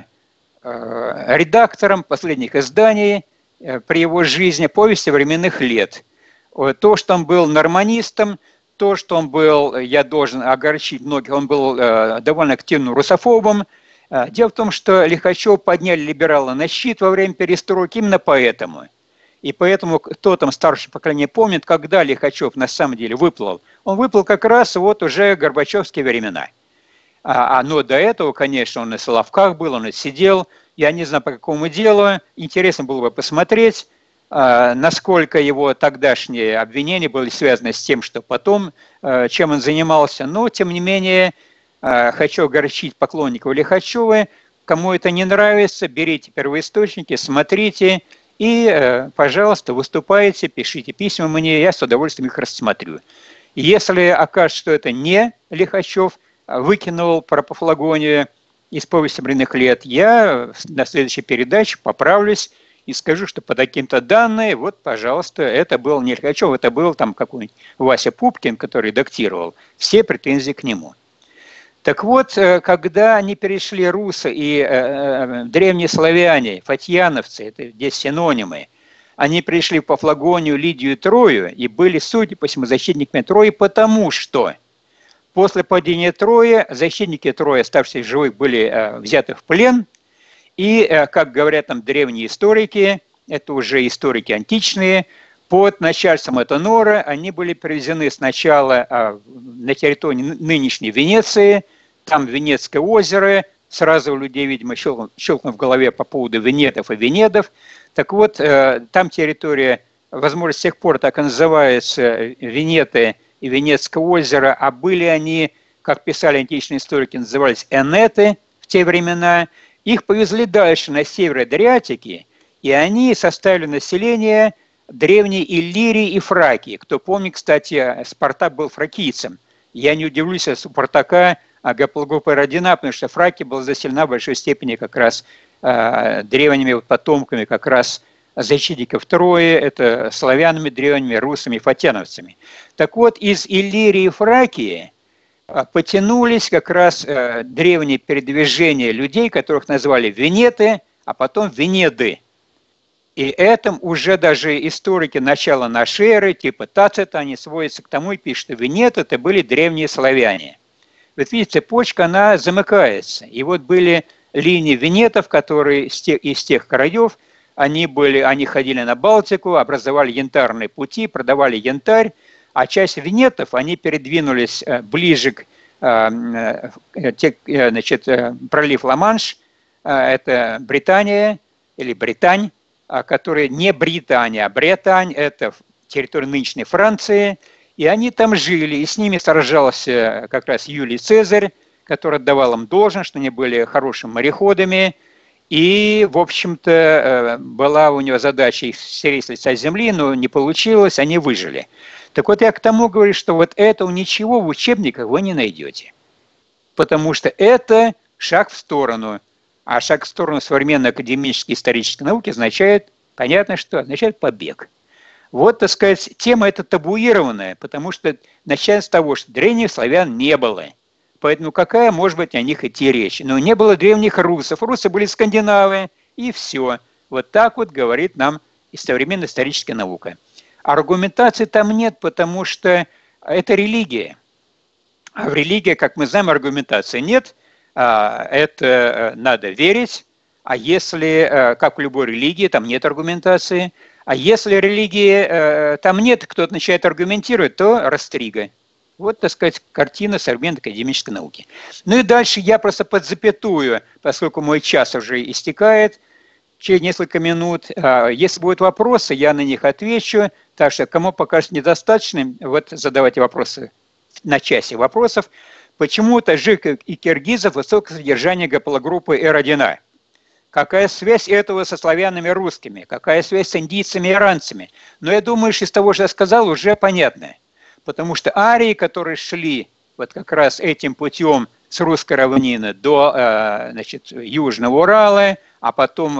редактором последних изданий при его жизни повести временных лет. То, что он был норманистом, то, что он был, я должен огорчить многих, он был довольно активным русофобом. Дело в том, что Лихачев подняли либералы на щит во время перестройки именно поэтому. И поэтому кто там старшее поколение помнит, когда Лихачев на самом деле выплыл. Он выплыл как раз вот уже горбачевские времена. Но до этого, конечно, он на Соловках был, он сидел. Я не знаю, по какому делу. Интересно было бы посмотреть, насколько его тогдашние обвинения были связаны с тем, что потом, чем он занимался. Но, тем не менее, хочу огорчить поклонников Лихачева. Кому это не нравится, берите первоисточники, смотрите и, пожалуйста, выступайте, пишите письма мне, я с удовольствием их рассмотрю. Если окажется, что это не Лихачев выкинул про Пафлагонию из повести временных лет, я на следующей передаче поправлюсь и скажу, что по таким-то данным, вот, пожалуйста, это был не Лихачев, это был там какой-нибудь Вася Пупкин, который редактировал. Все претензии к нему. Так вот, когда они перешли русы и древние славяне, фатьяновцы, это здесь синонимы, они пришли в Пафлагонию, Лидию и Трою и были, судя по всему, защитниками Трои, потому что после падения Трои защитники Трои, оставшиеся живых, были взяты в плен. И, как говорят там древние историки, это уже историки античные, под начальством Этанора они были привезены сначала на территорию нынешней Венеции, там Венецкое озеро, сразу у людей, видимо, щелкнув в голове по поводу венетов и венедов. Так вот, там территория, возможно, с тех пор так и называется Венеты и Венецкое озеро, а были они, как писали античные историки, назывались Энеты в те времена, их повезли дальше на север Адриатики, и они составили население древней Иллирии и Фракии. Кто помнит, кстати, Спартак был фракийцем. Я не удивлюсь, если у Спартака гаплогруппа родина, потому что Фракия была заселена в большой степени как раз древними потомками как раз защитников Трои, это славянами древними, русами, фатеновцами. Так вот, из Иллирии и Фракии потянулись как раз древние передвижения людей, которых назвали венеты, а потом венеды. И этом уже даже историки начала нашей эры, типа Тацита, они сводятся к тому и пишут, что венеты это были древние славяне. Вот видите, цепочка, она замыкается. И вот были линии венетов, которые из тех краев, они ходили на Балтику, образовали янтарные пути, продавали янтарь, а часть венетов, они передвинулись ближе к пролив Ла-Манш, это Британия или Британь, которая не Британия, а Бретань, это территория нынешней Франции, и они там жили, и с ними сражался как раз Юлий Цезарь, который отдавал им должность, что они были хорошими мореходами, и, в общем-то, была у него задача их стереть с лица земли, но не получилось, они выжили. Так вот, я к тому говорю, что вот этого ничего в учебниках вы не найдете, потому что это шаг в сторону. А шаг в сторону современной академической исторической науки означает, понятно что, означает побег. Вот, так сказать, тема эта табуированная, потому что начать с того, что древних славян не было. Поэтому какая может быть о них идти речь? Но не было древних русов. Русы были скандинавы, и все. Вот так вот говорит нам и современная историческая наука. Аргументации там нет, потому что это религия. А в религии, как мы знаем, аргументации нет. Это надо верить, а если, как в любой религии, там нет аргументации, а если религии там нет, кто-то начинает аргументировать, то растрига. Вот, так сказать, картина современной академической науки. Ну и дальше я просто под запятую, поскольку мой час уже истекает, через несколько минут. Если будут вопросы, я на них отвечу, так что кому покажется недостаточным, вот задавайте вопросы на часе вопросов. Почему у таджиков и киргизов высокое содержание гаплогруппы R1? Какая связь этого со славянами русскими? Какая связь с индийцами и иранцами? Но я думаю, что из того, что я сказал, уже понятно. Потому что арии, которые шли вот как раз этим путем с русской равнины до Южного Урала, а потом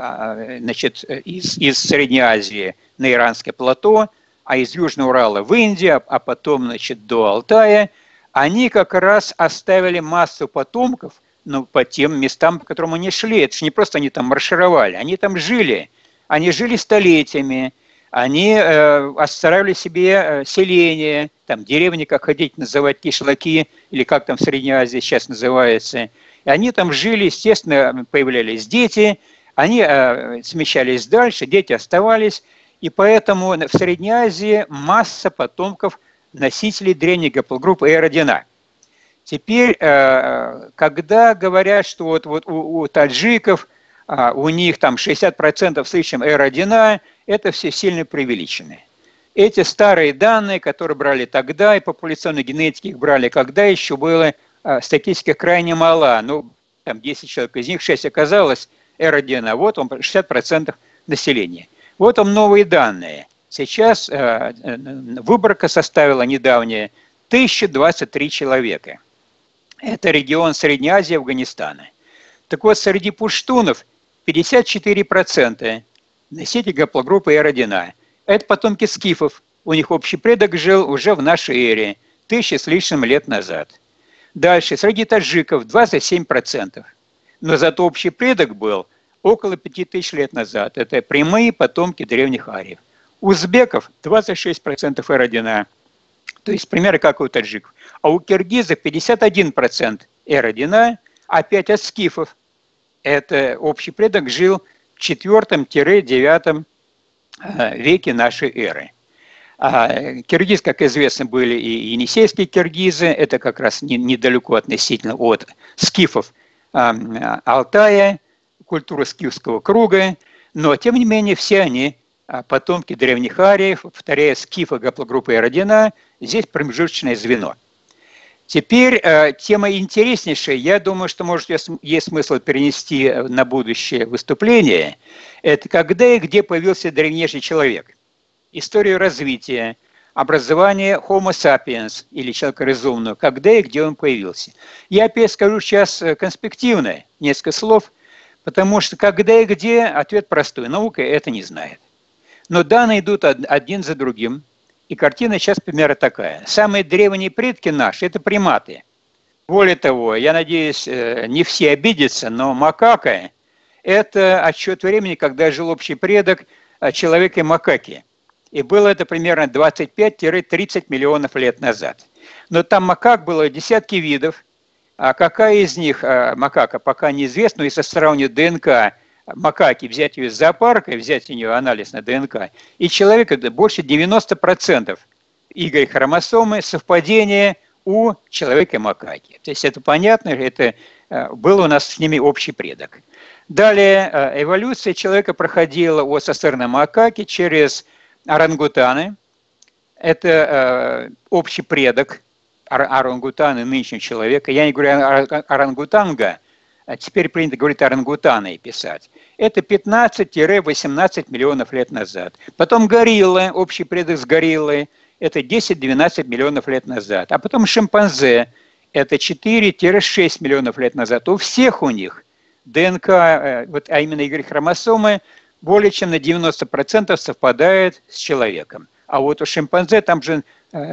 из Средней Азии на Иранское плато, а из Южного Урала в Индию, а потом до Алтая, они как раз оставили массу потомков, ну, по тем местам, по которым они шли. Это же не просто они там маршировали, они там жили. Они жили столетиями, они оставили себе селения, там деревни, как ходить называть, кишлаки, или как там в Средней Азии сейчас называется. И они там жили, естественно, появлялись дети, они смещались дальше, дети оставались. И поэтому в Средней Азии масса потомков носителей древней гаплогруппы R1. Теперь, когда говорят, что вот у таджиков, у них там 60% с лишним R1, это все сильно преувеличено. Эти старые данные, которые брали тогда, и популяционной генетики их брали, когда еще было статистика крайне мала, ну, там 10 человек, из них 6 оказалось R1, а вот он 60% населения. Вот вам новые данные. Сейчас выборка составила недавняя 1023 человека. Это регион Средней Азии, Афганистана. Так вот, среди пуштунов 54% носители гаплогруппы R1. Это потомки скифов. У них общий предок жил уже в нашей эре, 1000 с лишним лет назад. Дальше, среди таджиков 27%. Но зато общий предок был около 5000 лет назад. Это прямые потомки древних ариев. Узбеков 26% R1. То есть примеры как у таджиков. А у киргизов 51% R1, опять от скифов. Это общий предок жил в 4-9 веке нашей эры. Киргиз, как известно, были и енисейские киргизы, это как раз недалеко относительно от скифов Алтая, культура скифского круга, но тем не менее все они потомки древних ариев, повторяю, скифа гаплогруппы R1, здесь промежуточное звено. Теперь тема интереснейшая, я думаю, что, может, есть смысл перенести на будущее выступление. Это когда и где появился древнейший человек. Историю развития, образование Homo sapiens, или человека разумного, когда и где он появился. Я опять скажу сейчас конспективно, несколько слов, потому что когда и где, ответ простой. Наука это не знает. Но данные идут один за другим. И картина сейчас примерно такая. Самые древние предки наши – это приматы. Более того, я надеюсь, не все обидятся, но макака – это отсчет времени, когда жил общий предок человека и макаки. И было это примерно 25-30 миллионов лет назад. Но там макак было десятки видов. А какая из них макака, пока неизвестно. Но если сравнивать ДНК макаки, взять ее из зоопарка, взять у нее анализ на ДНК, и человека больше 90% Y-хромосомы совпадение у человека и макаки. То есть это понятно, это был у нас с ними общий предок. Далее эволюция человека проходила от состерной макаки через орангутаны. Это общий предок орангутаны нынешнего человека. Я не говорю орангутанга, а теперь принято говорить орангутаны писать. Это 15-18 миллионов лет назад. Потом гориллы, общий предок с гориллой, это 10-12 миллионов лет назад. А потом шимпанзе, это 4-6 миллионов лет назад. У всех у них ДНК, а именно Y-хромосомы, более чем на 90% совпадает с человеком. А вот у шимпанзе там же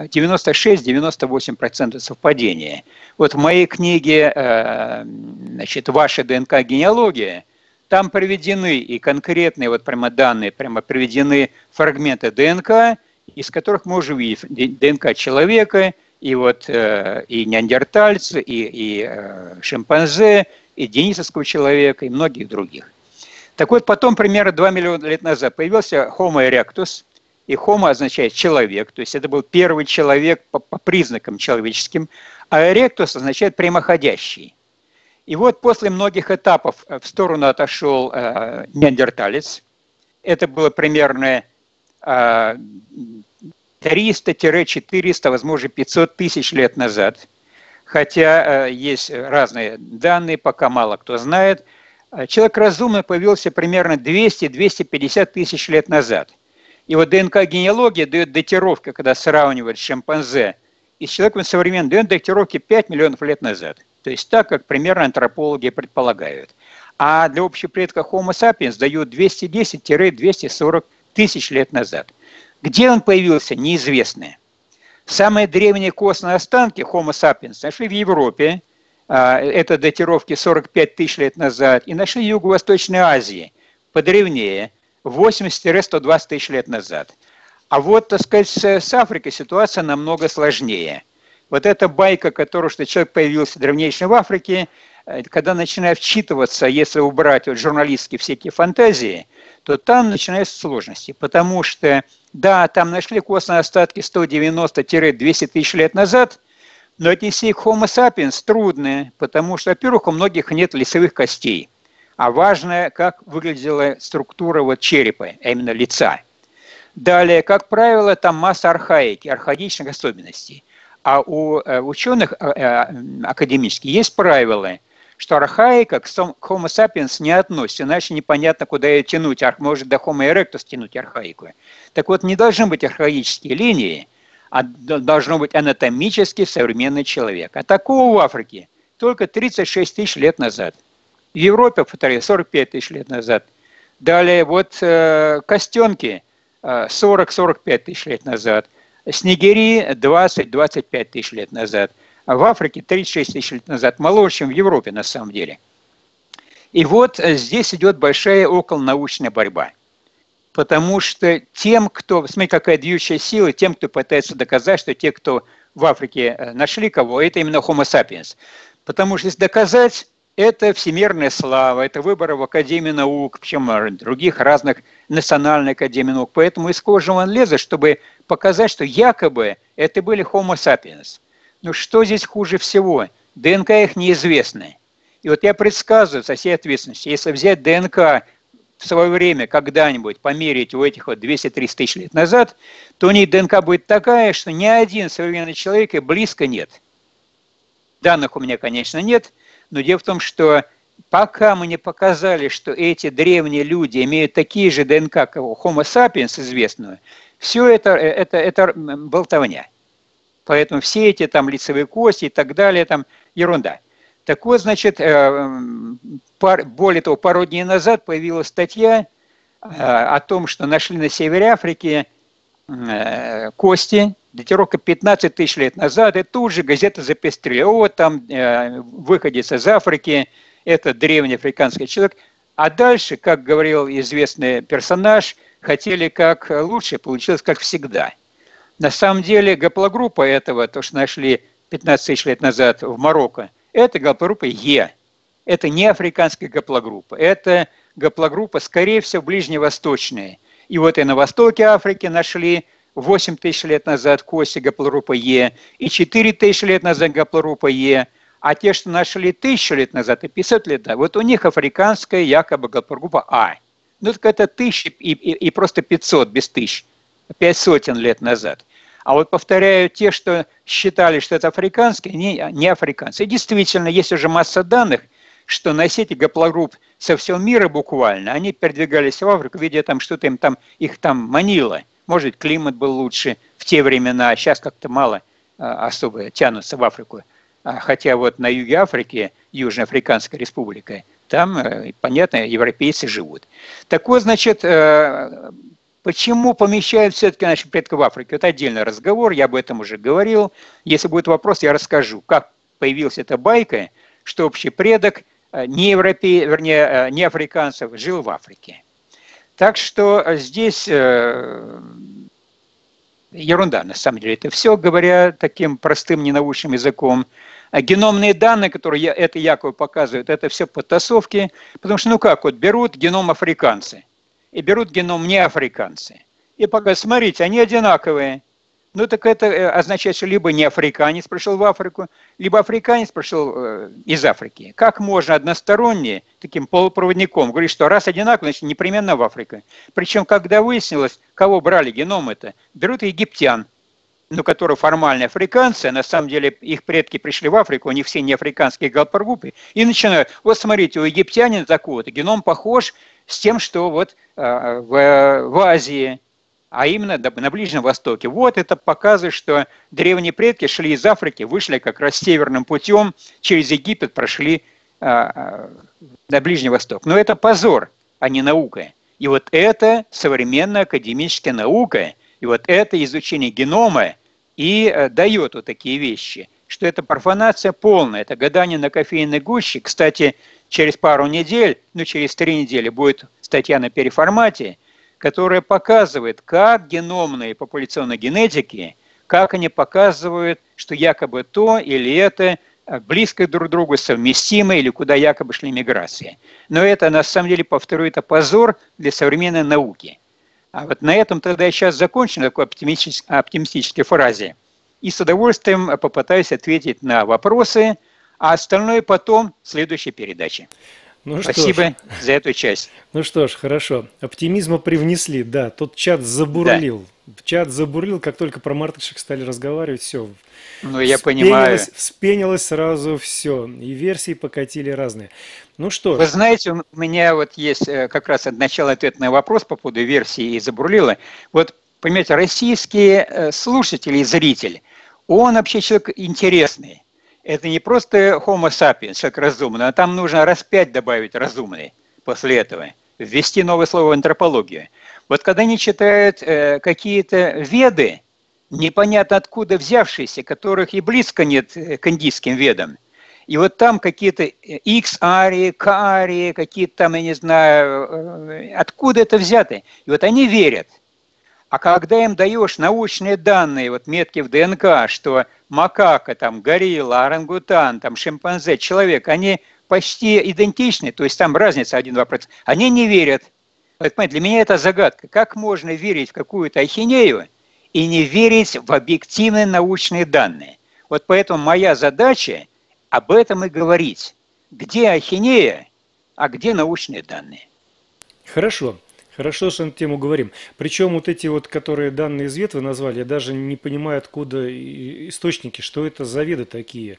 96-98% совпадения. Вот в моей книге, значит, «Ваша ДНК-генеалогия», там приведены и конкретные вот прямо данные, прямо приведены фрагменты ДНК, из которых мы уже видим ДНК человека, и вот и неандертальца, и шимпанзе, и денисовского человека, и многих других. Так вот, потом, примерно 2 миллиона лет назад, появился Homo erectus, и Homo означает человек, то есть это был первый человек по признакам человеческим, а erectus означает прямоходящий. И вот после многих этапов в сторону отошел неандерталец. Это было примерно 300-400, возможно, 500 тысяч лет назад. Хотя есть разные данные, пока мало кто знает. Человек разумный появился примерно 200-250 тысяч лет назад. И вот ДНК-генеалогия дает датировку, когда сравнивают шимпанзе и с человеком современным, дает датировки 5 миллионов лет назад. То есть так, как примерно антропологи предполагают. А для общего предка Homo sapiens дают 210-240 тысяч лет назад. Где он появился, неизвестно. Самые древние костные останки Homo sapiens нашли в Европе. Это датировки 45 тысяч лет назад. И нашли в Юго-Восточной Азии, подревнее, 80-120 тысяч лет назад. А вот, так сказать, с Африкой ситуация намного сложнее. Вот эта байка, которую, что человек появился древнейший в Африке, когда начинает вчитываться, если убрать вот журналистские всякие фантазии, то там начинаются сложности. Потому что, да, там нашли костные остатки 190-200 тысяч лет назад, но отнести их к Homo sapiens трудно, потому что, во-первых, у многих нет лицевых костей. А важно, как выглядела структура вот черепа, а именно лица. Далее, как правило, там масса архаики, архаичных особенностей. А у ученых академических есть правила, что архаика к Homo sapiens не относится, иначе непонятно, куда ее тянуть. Может до Homo erectus тянуть архаику. Так вот, не должны быть архаические линии, а должно быть анатомически современный человек. А такого в Африке только 36 тысяч лет назад. В Европе, повторяю, 45 тысяч лет назад. Далее, вот костенки 40-45 тысяч лет назад. Снегири 20-25 тысяч лет назад. А в Африке 36 тысяч лет назад. Моложе, чем в Европе, на самом деле. И вот здесь идет большая околонаучная борьба. Потому что тем, кто... Смотрите, какая движущая сила, тем, кто пытается доказать, что те, кто в Африке нашли кого, это именно Homo sapiens. Потому что если доказать, это всемирная слава, это выборы в Академии наук, причем других разных национальных академий наук. Поэтому из кожи вон лезет, чтобы показать, что якобы это были Homo sapiens. Но что здесь хуже всего? ДНК их неизвестна. И вот я предсказываю со всей ответственностью, если взять ДНК в свое время когда-нибудь померить у этих вот 200-300 тысяч лет назад, то у них ДНК будет такая, что ни один современный человек и близко нет. Данных у меня, конечно, нет, но дело в том, что пока мы не показали, что эти древние люди имеют такие же ДНК, как у Homo sapiens известную, все это болтовня. Поэтому все эти там лицевые кости и так далее, там ерунда. Так вот, значит, более того, пару дней назад появилась статья о том, что нашли на севере Африки кости, датировка 15 тысяч лет назад, и тут же газета запестрила. Вот там выходец из Африки, это древний африканский человек. А дальше, как говорил известный персонаж, хотели как лучше, получилось как всегда. На самом деле гаплогруппа этого, то, что нашли 15 тысяч лет назад в Марокко, это гаплогруппа Е. Это не африканская гаплогруппа. Это гаплогруппа, скорее всего, ближневосточная. И вот и на востоке Африки нашли 8 тысяч лет назад кости гаплогруппы Е, и 4 тысячи лет назад гаплогруппа Е. А те, что нашли 1000 лет назад и 500 лет назад, вот у них африканская якобы гаплогруппа А. Ну, так это 1000 и просто 500 без 1000. 5 сотен лет назад. А вот повторяю, те, что считали, что это африканские, не африканцы. И действительно, есть уже масса данных, что носители гаплогрупп со всего мира буквально, они передвигались в Африку, видя там что-то их там манило. Может, климат был лучше в те времена, а сейчас как-то мало особо тянутся в Африку. Хотя вот на юге Африки, Южноафриканская республика, там, понятно, европейцы живут. Так вот, значит, почему помещают все-таки наших предков в Африке? Это отдельный разговор, я об этом уже говорил. Если будет вопрос, я расскажу, как появилась эта байка, что общий предок не африканцев жил в Африке. Так что здесь ерунда, на самом деле. Это все, говоря таким простым ненаучным языком. Геномные данные, которые это якобы показывают, это все подтасовки. Потому что, ну как, вот берут геном африканцы и берут геном неафриканцы. И пока, смотрите, они одинаковые. Ну так это означает, что либо не африканец пришел в Африку, либо африканец пришел из Африки. Как можно односторонне, таким полупроводником, говорить, что раз одинаково, значит непременно в Африку. Причем, когда выяснилось, кого брали геном это, берут египтян, ну, которые формально африканцы, а на самом деле их предки пришли в Африку, у них все не африканские гаплогруппы, и начинают, вот смотрите, у египтянина такого-то геном похож с тем, что вот в Азии, а именно на Ближнем Востоке. Вот это показывает, что древние предки шли из Африки, вышли как раз северным путем, через Египет прошли на Ближний Восток. Но это позор, а не наука. И вот это современная академическая наука, и вот это изучение генома и дает вот такие вещи, что это профанация полная, это гадание на кофейной гуще. Кстати, через пару недель, ну через 3 недели будет статья на переформате, которая показывает, как геномные популяционные генетики, как они показывают, что якобы то или это близко друг к другу, совместимо, или куда якобы шли миграции. Но это, на самом деле, повторю, это позор для современной науки. А вот на этом тогда я сейчас закончу, на такой оптимистической фразе, и с удовольствием попытаюсь ответить на вопросы, а остальное потом в следующей передаче. Ну спасибо за эту часть. Ну что ж, хорошо. Оптимизма привнесли, да. Тот чат забурлил. Да. Чат забурлил, как только про мартышек стали разговаривать, все. Ну, я понимаю. Вспенилось сразу все. И версии покатили разные. Ну что ж. Вы знаете, у меня вот есть как раз от начала ответ на вопрос по поводу версии и забурлила. Вот, понимаете, российский слушатель и зритель, он вообще человек интересный. Это не просто Homo sapiens, человек разумный, а там нужно раз 5 добавить разумный после этого, ввести новое слово в антропологию. Вот когда они читают какие-то веды, непонятно откуда взявшиеся, которых и близко нет к индийским ведам, и вот там какие-то X-арии, К-арии, какие-то там, я не знаю, откуда это взято. И вот они верят. А когда им даешь научные данные, вот метки в ДНК, что макака, там, горилла, орангутан, там, шимпанзе, человек, они почти идентичны, то есть там разница 1-2%, они не верят. Вот, понимаете, для меня это загадка. Как можно верить в какую-то ахинею и не верить в объективные научные данные? Вот поэтому моя задача об этом и говорить. Где ахинея, а где научные данные? Хорошо. Хорошо, что на тему говорим. Причем вот эти вот, которые данные из вет вы назвали, я даже не понимаю, откуда источники, что это за веды такие,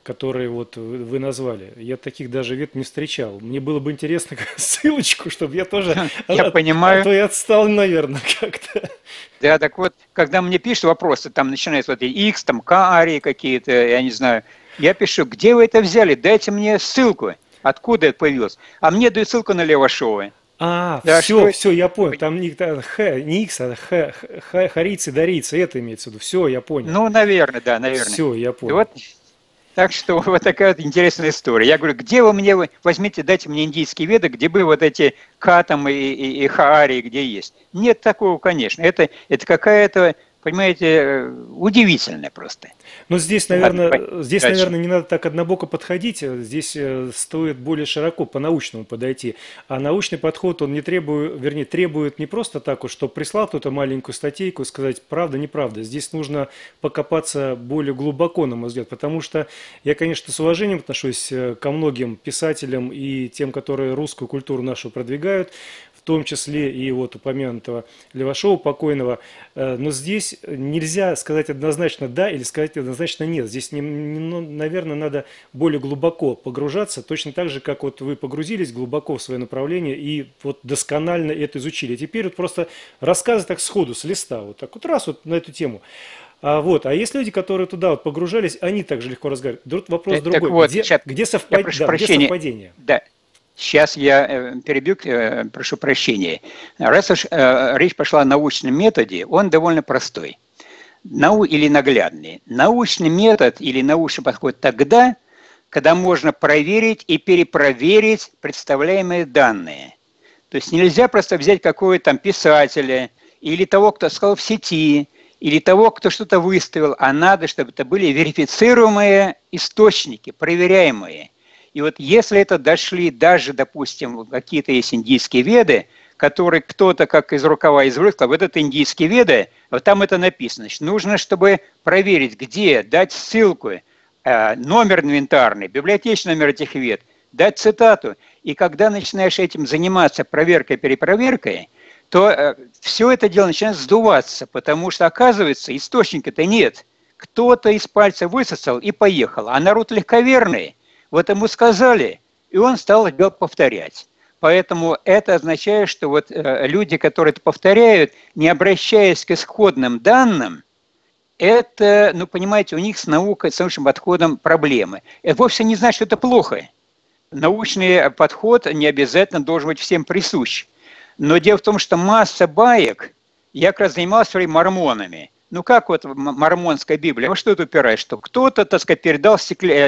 которые вот вы назвали. Я таких даже вет не встречал. Мне было бы интересно ссылочку, чтобы я тоже... Я А понимаю. то я отстал, наверное, как-то. Да, так вот, когда мне пишут вопросы, там начинаются вот X, там К-арии какие-то, я не знаю, я пишу, где вы это взяли, дайте мне ссылку, откуда это появилось. А мне дают ссылку на Левашова. А, Да, все, что... все, я понял. Там не X, а харийцы, дарийцы, это имеется в виду. Все, я понял. Ну, наверное, да, наверное. Все, я И понял. вот, так что вот такая вот интересная история. Я говорю, где вы мне, возьмите, дайте мне индийские веды, где бы вот эти К там и Хаарии, где есть. Нет такого, конечно. Это какая-то, понимаете, удивительная просто. Но здесь, наверное, не надо так однобоко подходить. Здесь стоит более широко по-научному подойти. А научный подход, он не требует, вернее, требует не просто так, вот, что прислал кто-то маленькую статейку, сказать правда, неправда. Здесь нужно покопаться более глубоко, на мой взгляд, потому что я, конечно, с уважением отношусь ко многим писателям и тем, которые русскую культуру нашу продвигают, в том числе и вот упомянутого Левашова покойного. Но здесь нельзя сказать однозначно «да» или сказать однозначно «нет». Здесь, наверное, надо более глубоко погружаться, точно так же, как вот вы погрузились глубоко в свое направление и вот досконально это изучили. А теперь вот просто рассказы так сходу, с листа, вот так вот раз вот на эту тему. А есть люди, которые туда вот погружались, они также легко разговаривают. Тут вопрос другой. Вот, где прошу совпадение? Да. Сейчас я перебью, прошу прощения. Раз уж речь пошла о научном методе, он довольно простой или наглядный. Научный метод или научный подход тогда, когда можно проверить и перепроверить представляемые данные. То есть нельзя просто взять какого-то там писателя или того, кто сказал в сети, или того, кто что-то выставил, а надо, чтобы это были верифицируемые источники, проверяемые. И вот если это дошли даже, допустим, какие-то есть индийские веды, которые кто-то как из рукава извлек, сказал, вот это индийские веды, вот там это написано. Значит, нужно, чтобы проверить, где, дать ссылку, номер инвентарный, библиотечный номер этих вед, дать цитату. И когда начинаешь этим заниматься проверкой, перепроверкой, то все это дело начинает сдуваться, потому что, оказывается, источника-то нет. Кто-то из пальца высосал и поехал, а народ легковерный. Вот ему сказали, и он стал это повторять. Поэтому это означает, что вот люди, которые это повторяют, не обращаясь к исходным данным, это, ну, понимаете, у них с наукой, с научным подходом проблемы. Это вовсе не значит, что это плохо. Научный подход не обязательно должен быть всем присущ. Но дело в том, что масса баек, я как раз занимался своими мормонами. Ну как вот мормонская Библия, во что это упирает? Что кто-то, так сказать, передал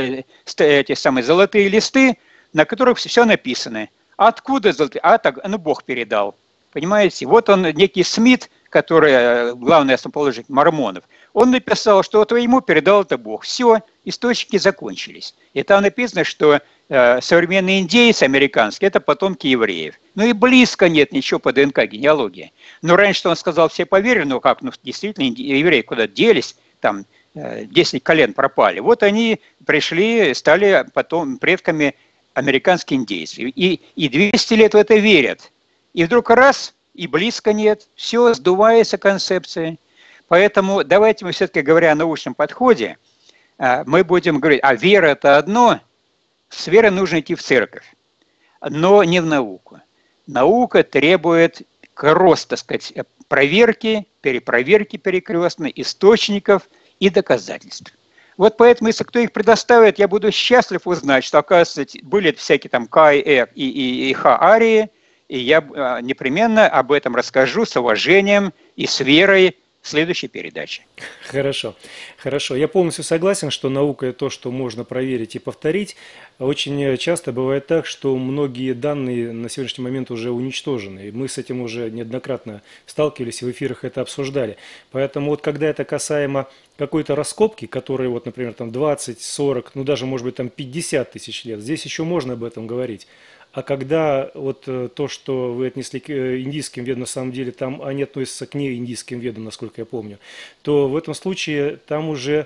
эти самые золотые листы, на которых все написано. Откуда золотые? Ну Бог передал. Понимаете? Вот он, некий Смит, который главный основоположник мормонов, он написал, что вот ему передал это Бог. Все, источники закончились. И там написано, что современные индейцы американские – это потомки евреев. Ну и близко нет ничего по ДНК генеалогии. Но раньше он сказал, все поверили, ну как, ну действительно, евреи куда-то делись, там 10 колен пропали. Вот они пришли, стали потом предками американских индейцев. И 200 лет в это верят. И вдруг раз, и близко нет, все, сдувается концепция. Поэтому давайте мы все-таки, говоря о научном подходе, мы будем говорить, а вера – это одно, с верой нужно идти в церковь, но не в науку. Наука требует роста, так сказать, проверки, перепроверки перекрестной, источников и доказательств. Вот поэтому, если кто их предоставит, я буду счастлив узнать, что, оказывается, были всякие там К и Х-арии, и я непременно об этом расскажу с уважением и с верой в следующей передаче. Хорошо, хорошо. Я полностью согласен, что наука – это то, что можно проверить и повторить. Очень часто бывает так, что многие данные на сегодняшний момент уже уничтожены. И мы с этим уже неоднократно сталкивались и в эфирах это обсуждали. Поэтому вот когда это касаемо какой-то раскопки, которые, вот, например, там 20, 40, ну даже, может быть, там 50 тысяч лет, здесь еще можно об этом говорить. А когда вот то, что вы отнесли к индийским ведам, на самом деле там они относятся к неиндийским ведам, насколько я помню, то в этом случае там уже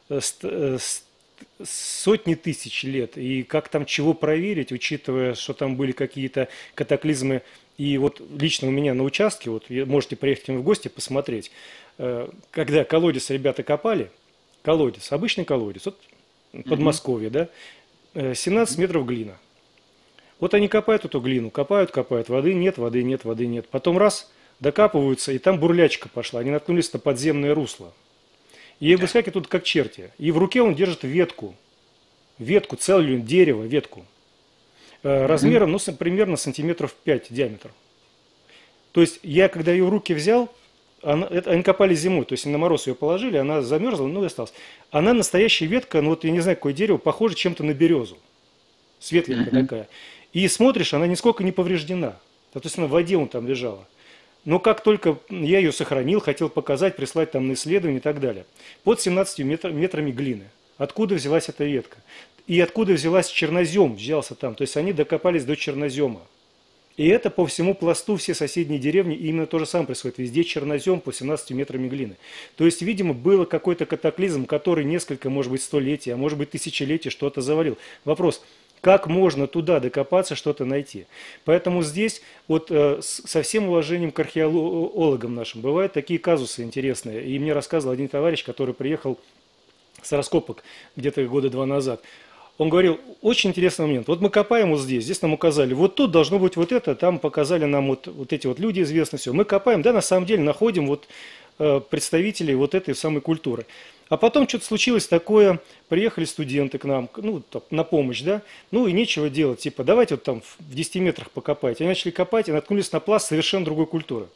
сотни тысяч лет. И как там чего проверить, учитывая, что там были какие-то катаклизмы. И вот лично у меня на участке, вот можете приехать к ним в гости, посмотреть, когда колодец ребята копали, колодец, обычный колодец, вот Подмосковье, да, 17 метров глина. Вот они копают эту глину, копают, воды нет, воды нет, воды нет. Потом раз, докапываются, и там бурлячка пошла. Они наткнулись на подземное русло. И выскакивают тут как черти. И в руке он держит ветку, целую дерево, ветку. Размером, ну, примерно сантиметров 5 диаметр. То есть я, когда ее в руки взял, они копали зимой, то есть на мороз ее положили, она замерзла, ну и осталась. Она настоящая ветка, ну вот я не знаю, какое дерево, похоже чем-то на березу. Светленькая такая. И смотришь, она нисколько не повреждена. То есть она в воде он там лежала. Но как только я ее сохранил, хотел показать, прислать там на исследование и так далее. Под 17 метрами глины. Откуда взялась эта ветка? И откуда взялась чернозем, взялся там. То есть они докопались до чернозема. И это по всему пласту все соседние деревни, и именно то же самое происходит. Везде чернозем по 17 метрами глины. То есть, видимо, был какой-то катаклизм, который несколько, может быть, столетий, а может быть, тысячелетий что-то заварил. Вопрос, как можно туда докопаться, что-то найти? Поэтому здесь, вот со всем уважением к археологам нашим, бывают такие казусы интересные. И мне рассказывал один товарищ, который приехал с раскопок где-то года 2 назад. Он говорил, очень интересный момент. Вот мы копаем вот здесь нам указали, вот тут должно быть вот это, там показали нам вот эти вот люди известные, все. Мы копаем, да, на самом деле находим вот представителей вот этой самой культуры. А потом что-то случилось такое, приехали студенты к нам, ну, на помощь, да, ну и нечего делать, типа, давайте вот там в 10 метрах покопать. Они начали копать и наткнулись на пласт совершенно другой культуры.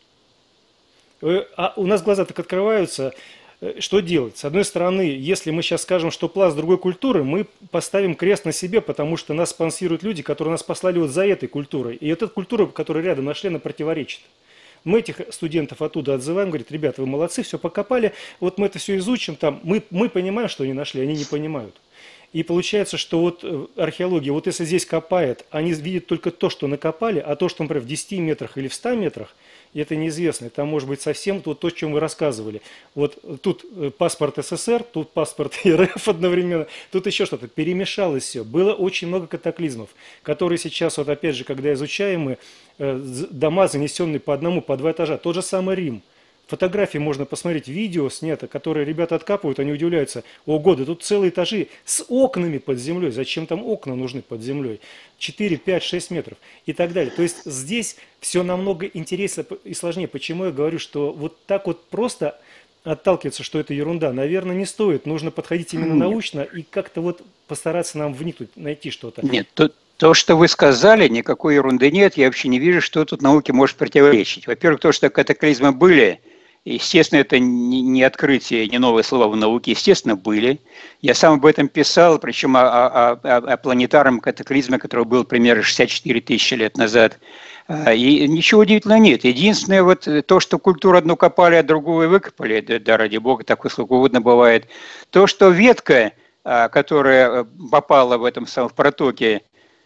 А у нас глаза так открываются. Что делать? С одной стороны, если мы сейчас скажем, что пласт другой культуры, мы поставим крест на себе, потому что нас спонсируют люди, которые нас послали вот за этой культурой. И эта культура, которую рядом нашли, она противоречит. Мы этих студентов оттуда отзываем, говорят, ребята, вы молодцы, все покопали, вот мы это все изучим, там, мы понимаем, что они нашли, они не понимают. И получается, что вот археология, вот если здесь копает, они видят только то, что накопали, а то, что, например, в 10 метрах или в 100 метрах, это неизвестно. Там может быть совсем то, о чем вы рассказывали. Вот тут паспорт СССР, тут паспорт РФ одновременно, тут еще что-то. Перемешалось все. Было очень много катаклизмов, которые сейчас, вот опять же, когда изучаем мы, дома, занесенные по одному, по 2 этажа, тот же самый Рим. Фотографии можно посмотреть, видео снято, которые ребята откапывают, они удивляются, ого, да тут целые этажи с окнами под землей, зачем там окна нужны под землей, 4, 5, 6 метров и так далее. То есть здесь все намного интереснее и сложнее. Почему я говорю, что вот так вот просто отталкиваться, что это ерунда, наверное, не стоит. Нужно подходить именно научно и как-то вот постараться нам вникнуть, найти что-то. Нет, то, что вы сказали, никакой ерунды нет. Я вообще не вижу, что тут науке может противоречить. Во-первых, то, что катаклизмы были, естественно, это не открытие, не новые слова в науке, естественно, были. Я сам об этом писал, причем о планетарном катаклизме, который был примерно 64 тысячи лет назад. И ничего удивительного нет. Единственное, вот то, что культуру одну копали, а другую выкопали, да ради бога, такое сколько угодно бывает. То, что ветка, которая попала в этом самом протоке,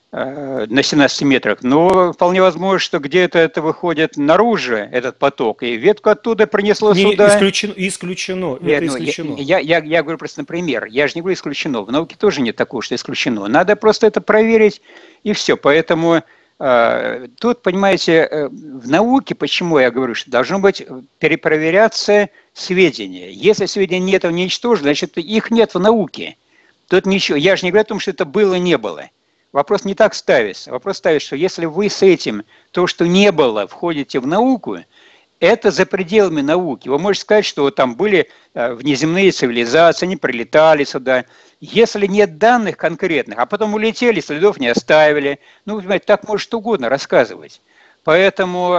на 17 метрах, но вполне возможно, что где-то это выходит наружу, этот поток, и ветку оттуда принесло сюда. Исключено. Это исключено. Я говорю просто например. Я же не говорю исключено. В науке тоже нет такого, что исключено. Надо просто это проверить, и все. Поэтому тут, понимаете, в науке, почему я говорю, что должно быть перепроверяться сведения. Если сведения нет, уничтожены, значит, их нет в науке. Тут ничего. Я же не говорю о том, что это было, не было. Вопрос не так ставится. Вопрос ставится, что если вы с этим, то, что не было, входите в науку, это за пределами науки. Вы можете сказать, что там были внеземные цивилизации, они прилетали сюда. Если нет данных конкретных, а потом улетели, следов не оставили, ну, понимаете, так может что угодно рассказывать. Поэтому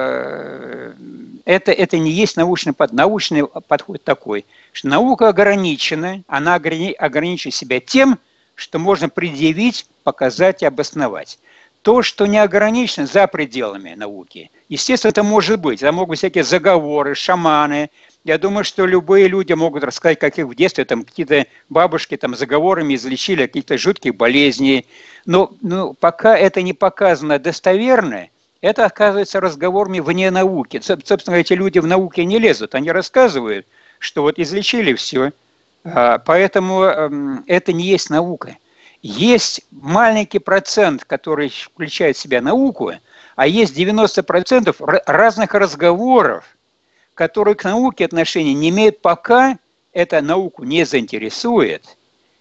это не есть научный подход такой, что наука ограничена, она ограничивает себя тем, что можно предъявить, показать и обосновать. То, что не ограничено за пределами науки, естественно, это может быть. Это могут быть всякие заговоры, шаманы. Я думаю, что любые люди могут рассказать, как их в детстве там какие-то бабушки там заговорами излечили какие-то жуткие болезни. Но пока это не показано достоверно, это оказывается разговорами вне науки. Собственно, эти люди в науке не лезут. Они рассказывают, что вот излечили все. Поэтому это не есть наука. Есть маленький процент, который включает в себя науку, а есть 90% разных разговоров, которые к науке отношения не имеют, пока эта науку не заинтересует,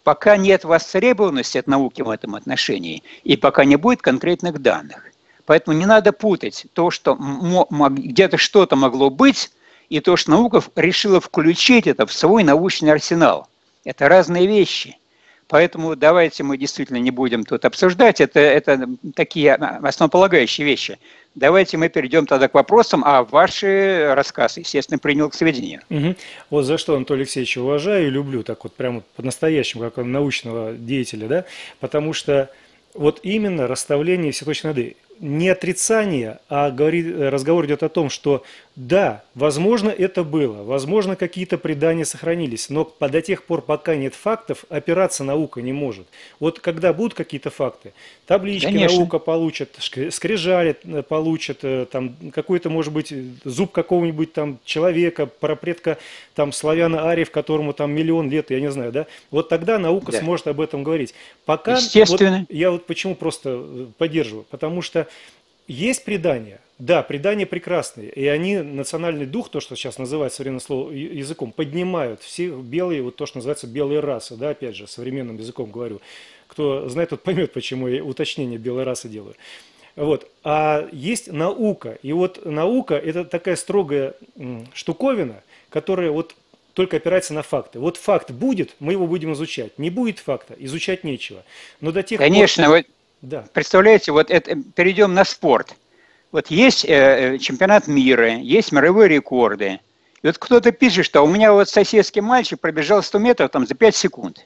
пока нет востребованности от науки в этом отношении, и пока не будет конкретных данных. Поэтому не надо путать то, что где-то что-то могло быть, и то, что наука решила включить это в свой научный арсенал. Это разные вещи. Поэтому давайте мы действительно не будем тут обсуждать. Это такие основополагающие вещи. Давайте мы перейдем тогда к вопросам, а ваши рассказы, естественно, принял к сведению. Угу. Вот за что Анатолия Алексеевича уважаю и люблю, так вот прямо по-настоящему, как научного деятеля, да, потому что вот именно расставление все точно над не отрицание, а разговор идет о том, что да, возможно, это было, возможно, какие-то предания сохранились, но до тех пор, пока нет фактов, опираться наука не может. Вот когда будут какие-то факты, таблички Конечно. наука получит, скрижали получат, там какой-то, может быть, зуб какого-нибудь там человека, прапредка там славяно-ариев, которому там миллион лет, я не знаю, да, вот тогда наука сможет об этом говорить. Пока, естественно. вот, я вот почему просто поддерживаю, потому что есть предания, да, предания прекрасные, и они национальный дух, то, что сейчас называют современным языком, поднимают все белые, вот то, что называется белые расы, да, опять же, современным языком говорю. Кто знает, тот поймет, почему я уточнение белой расы делаю. Вот. А есть наука, и вот наука – это такая строгая штуковина, которая вот только опирается на факты. Вот факт будет, мы его будем изучать. Не будет факта, изучать нечего. Но до тех Конечно, пор... вот Да. представляете, вот это, перейдем на спорт. Вот есть чемпионат мира, есть мировые рекорды. И вот кто-то пишет, что у меня вот соседский мальчик пробежал 100 метров там, за 5 секунд.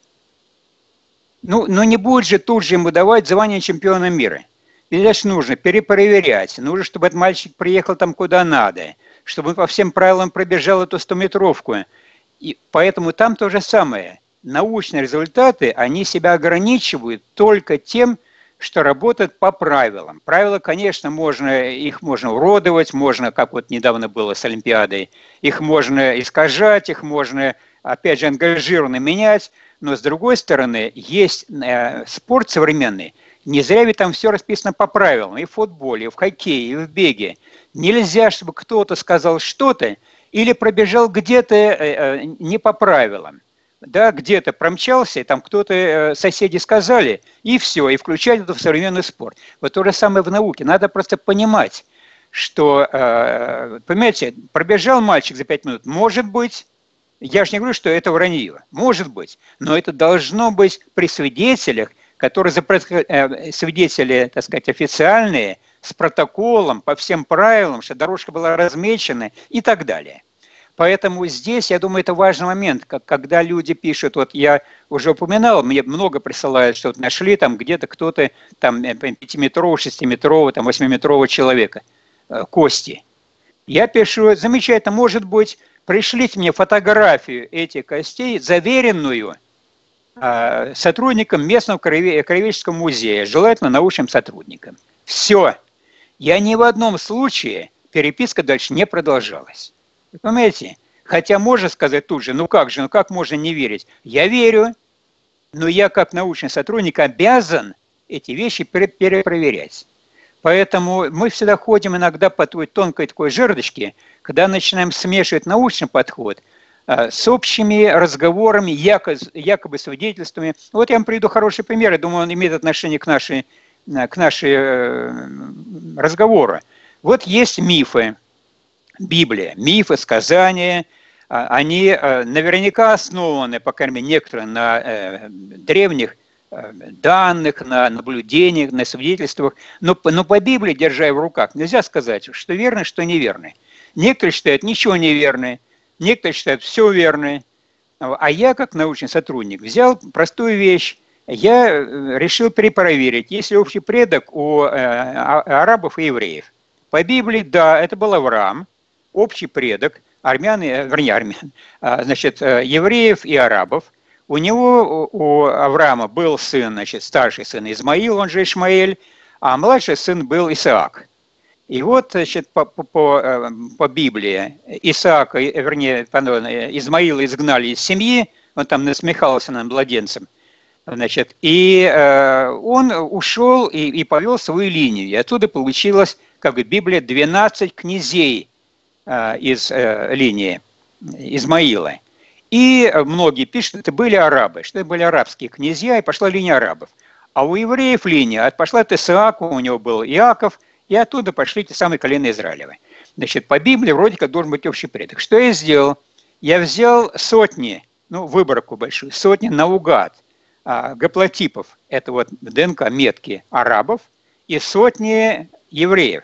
Ну, не будет же тут же ему давать звание чемпиона мира. Ведь это же нужно перепроверять. Нужно, чтобы этот мальчик приехал там куда надо. Чтобы он по всем правилам пробежал эту 100-метровку. И поэтому там то же самое. Научные результаты, они себя ограничивают только тем, что работает по правилам. Правила, конечно, их можно уродовать, можно, как вот недавно было с Олимпиадой, их можно искажать, их можно, опять же, ангажированно менять, но с другой стороны, есть спорт современный, не зря ведь там все расписано по правилам, и в футболе, и в хоккее, и в беге. Нельзя, чтобы кто-то сказал что-то или пробежал где-то не по правилам. Да, где-то промчался, и там кто-то, соседи сказали, и все, и включать это в современный спорт. Вот то же самое в науке. Надо просто понимать, что, понимаете, пробежал мальчик за 5 минут, может быть, я же не говорю, что это вранье, может быть, но это должно быть при свидетелях, которые свидетели, так сказать, официальные, с протоколом, по всем правилам, что дорожка была размечена и так далее. Поэтому здесь, я думаю, это важный момент, когда люди пишут, вот я уже упоминал, мне много присылают, что вот нашли там где-то кто-то, там 5-метрового, 6-метрового, там 8-метрового человека, кости. Я пишу, замечательно, может быть, пришлите мне фотографию этих костей, заверенную сотрудникам местного краеведческого музея, желательно научным сотрудникам. Все. Я ни в одном случае, переписка дальше не продолжалась. Вы понимаете? Хотя можно сказать тут же, ну как можно не верить? Я верю, но я как научный сотрудник обязан эти вещи перепроверять. Поэтому мы всегда ходим иногда по той тонкой такой жердочке, когда начинаем смешивать научный подход с общими разговорами, якобы свидетельствами. Вот я вам приведу хороший пример, я думаю, он имеет отношение к нашей разговору. Вот есть мифы. Библия, мифы, сказания, они наверняка основаны, по крайней мере, некоторые на древних данных, на наблюдениях, на свидетельствах. Но по Библии, держа в руках, нельзя сказать, что верно, что неверно. Некоторые считают ничего неверно, некоторые считают все верно. А я, как научный сотрудник, взял простую вещь. Я решил перепроверить, есть ли общий предок у арабов и евреев. По Библии, да, это был Авраам, общий предок евреев и арабов. У него, у Авраама был сын, значит, старший сын Измаил, он же Ишмаэль, а младший сын был Исаак. И вот, значит, по Библии Измаила изгнали из семьи, он там насмехался над младенцем, значит, и он ушел и повел свою линию. И оттуда получилось, как бы, Библия 12 князей из линии Измаила. И многие пишут, что это были арабы, что это были арабские князья, и пошла линия арабов. А у евреев линия пошла от Исаака, у него был Иаков, и оттуда пошли те самые колены Израилевы. Значит, по Библии вроде как должен быть общий предок. Что я сделал? Я взял сотни, выборку большую, сотни наугад гаплотипов, это вот ДНК метки арабов, и сотни евреев.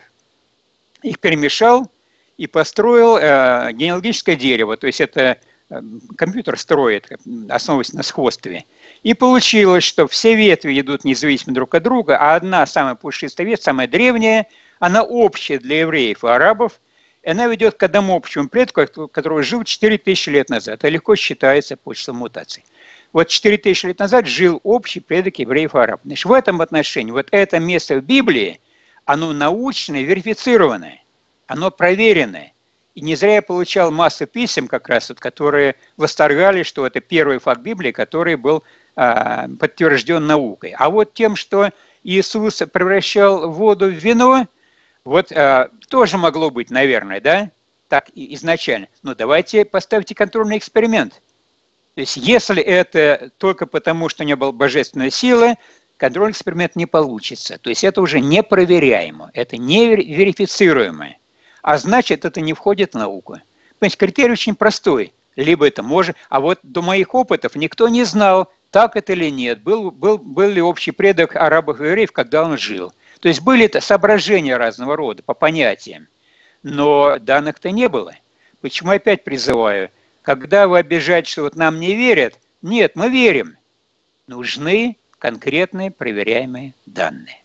Их перемешал и построил генеалогическое дерево, то есть это компьютер строит, основываясь на сходстве. И получилось, что все ветви идут независимо друг от друга, а одна самая пушистая ветвь, самая древняя, она общая для евреев и арабов, и она ведет к одному общему предку, который жил 4000 лет назад. Это легко считается по числу мутаций. Вот 4000 лет назад жил общий предок евреев и арабов. Значит, в этом отношении вот это место в Библии, оно научное, верифицированное, оно проверенное. И не зря я получал массу писем, как раз вот, которые восторгали, что это первый факт Библии, который был подтвержден наукой. А вот тем, что Иисус превращал воду в вино, вот тоже могло быть, наверное, да, так изначально. Но давайте поставьте контрольный эксперимент. То есть если это только потому, что не было божественной силы, контрольный эксперимент не получится. То есть это уже непроверяемо, это не верифицируемо. А значит, это не входит в науку. Понимаете, критерий очень простой. Либо это может... А вот до моих опытов никто не знал, так это или нет. Был ли общий предок арабов и евреев, когда он жил. То есть были это соображения разного рода по понятиям. Но данных-то не было. Почему я опять призываю? Когда вы обижаете, что вот нам не верят, нет, мы верим. Нужны конкретные проверяемые данные.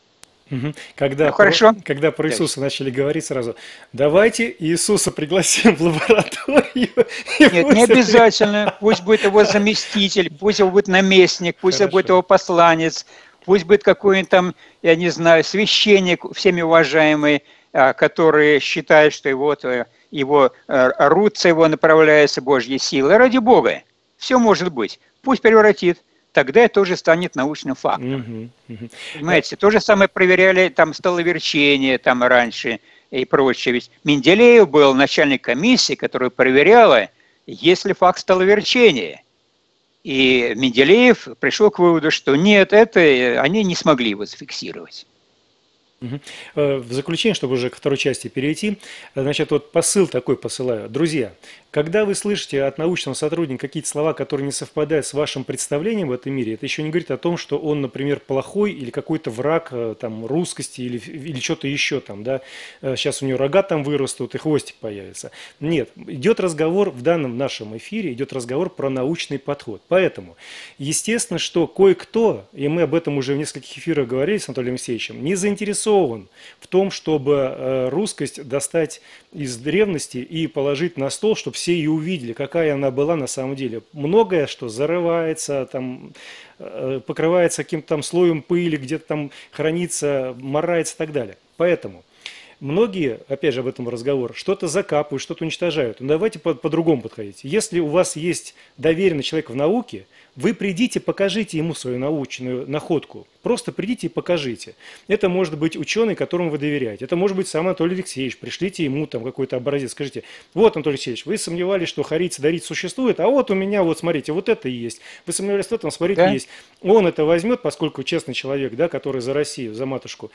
Когда про Иисуса начали говорить сразу, давайте Иисуса пригласим в лабораторию. Нет, не обязательно. Пусть будет его заместитель, пусть его будет наместник, пусть это будет его посланец, пусть будет какой-нибудь там, я не знаю, священник, всеми уважаемый, который считает, что его рутся его направляется Божьей силой. Ради Бога. Все может быть. Пусть превратит. Тогда это уже станет научным фактом. Понимаете, то же самое проверяли там столоверчение там раньше и прочее. Ведь Менделеев был начальник комиссии, которая проверяла, есть ли факт столоверчения. И Менделеев пришел к выводу, что нет, это они не смогли его зафиксировать. В заключение, чтобы уже ко второй части перейти, значит, вот посыл такой посылаю. Друзья, когда вы слышите от научного сотрудника какие-то слова, которые не совпадают с вашим представлением в этом мире, это еще не говорит о том, что он, например, плохой или какой-то враг там, русскости или что-то еще там, да, сейчас у него рога там вырастут и хвостик появится. Нет, идет разговор в данном нашем эфире, идет разговор про научный подход. Поэтому, естественно, что кое-кто, и мы об этом уже в нескольких эфирах говорили с Анатолием Алексеевичем, не заинтересован в том, чтобы русскость достать из древности и положить на стол, чтобы все ее увидели, какая она была на самом деле. Многое, что зарывается, там, покрывается каким-то там слоем пыли, где-то там хранится, морается и так далее. Поэтому многие, опять же об этом разговор, что-то закапывают, что-то уничтожают. Но давайте по-другому подходить. Если у вас есть доверенный человек в науке, вы придите, покажите ему свою научную находку. Просто придите и покажите. Это может быть ученый, которому вы доверяете. Это может быть сам Анатолий Алексеевич. Пришлите ему там какой-то образец. Скажите, вот, Анатолий Алексеевич, вы сомневались, что хорийцы, дарийцы существует, а вот у меня, вот смотрите, вот это и есть. Вы сомневались в этом, смотрите, да? Есть. Он это возьмет, поскольку честный человек, да, который за Россию, за матушку,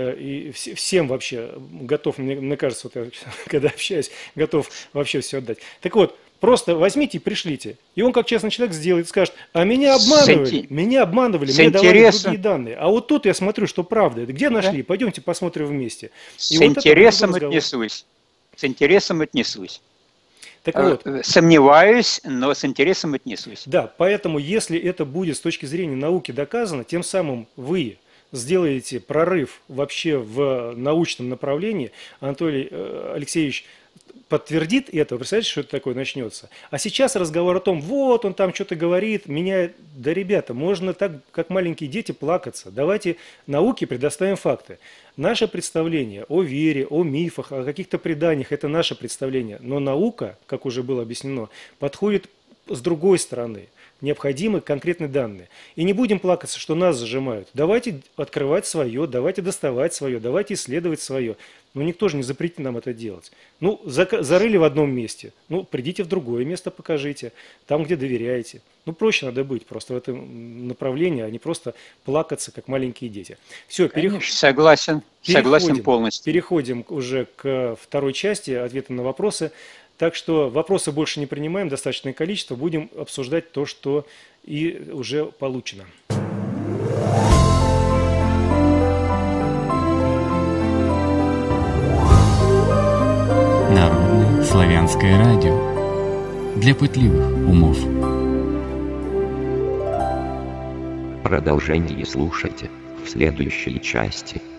и всем вообще готов, мне кажется, вот я, когда общаюсь, готов вообще все отдать. Так вот, просто возьмите и пришлите. И он, как честный человек, сделает и скажет, а меня обманывали, мне давали другие данные. А вот тут я смотрю, что правда. Это где нашли? Да? Пойдемте посмотрим вместе. С интересом отнесусь. С интересом отнесусь. Так вот, сомневаюсь, но с интересом отнесусь. Да, поэтому если это будет с точки зрения науки доказано, тем самым вы сделаете прорыв вообще в научном направлении. Анатолий Алексеевич подтвердит это, представляете, что это такое начнется. А сейчас разговор о том, вот он там что-то говорит, меняет. Да, ребята, можно так, как маленькие дети, плакаться. Давайте науке предоставим факты. Наше представление о вере, о мифах, о каких-то преданиях – это наше представление. Но наука, как уже было объяснено, подходит с другой стороны. Необходимы конкретные данные. И не будем плакаться, что нас зажимают. Давайте открывать свое, давайте доставать свое, давайте исследовать свое. Но никто же не запретит нам это делать. Ну, зарыли в одном месте. Ну, придите в другое место, покажите. Там, где доверяете. Ну, проще надо быть просто в этом направлении, а не просто плакаться, как маленькие дети. Все, согласен полностью. Переходим уже к второй части, ответа на вопросы. Так что вопросы больше не принимаем, достаточное количество. Будем обсуждать то, что и уже получено. Народное славянское радио. Для пытливых умов. Продолжение слушайте в следующей части.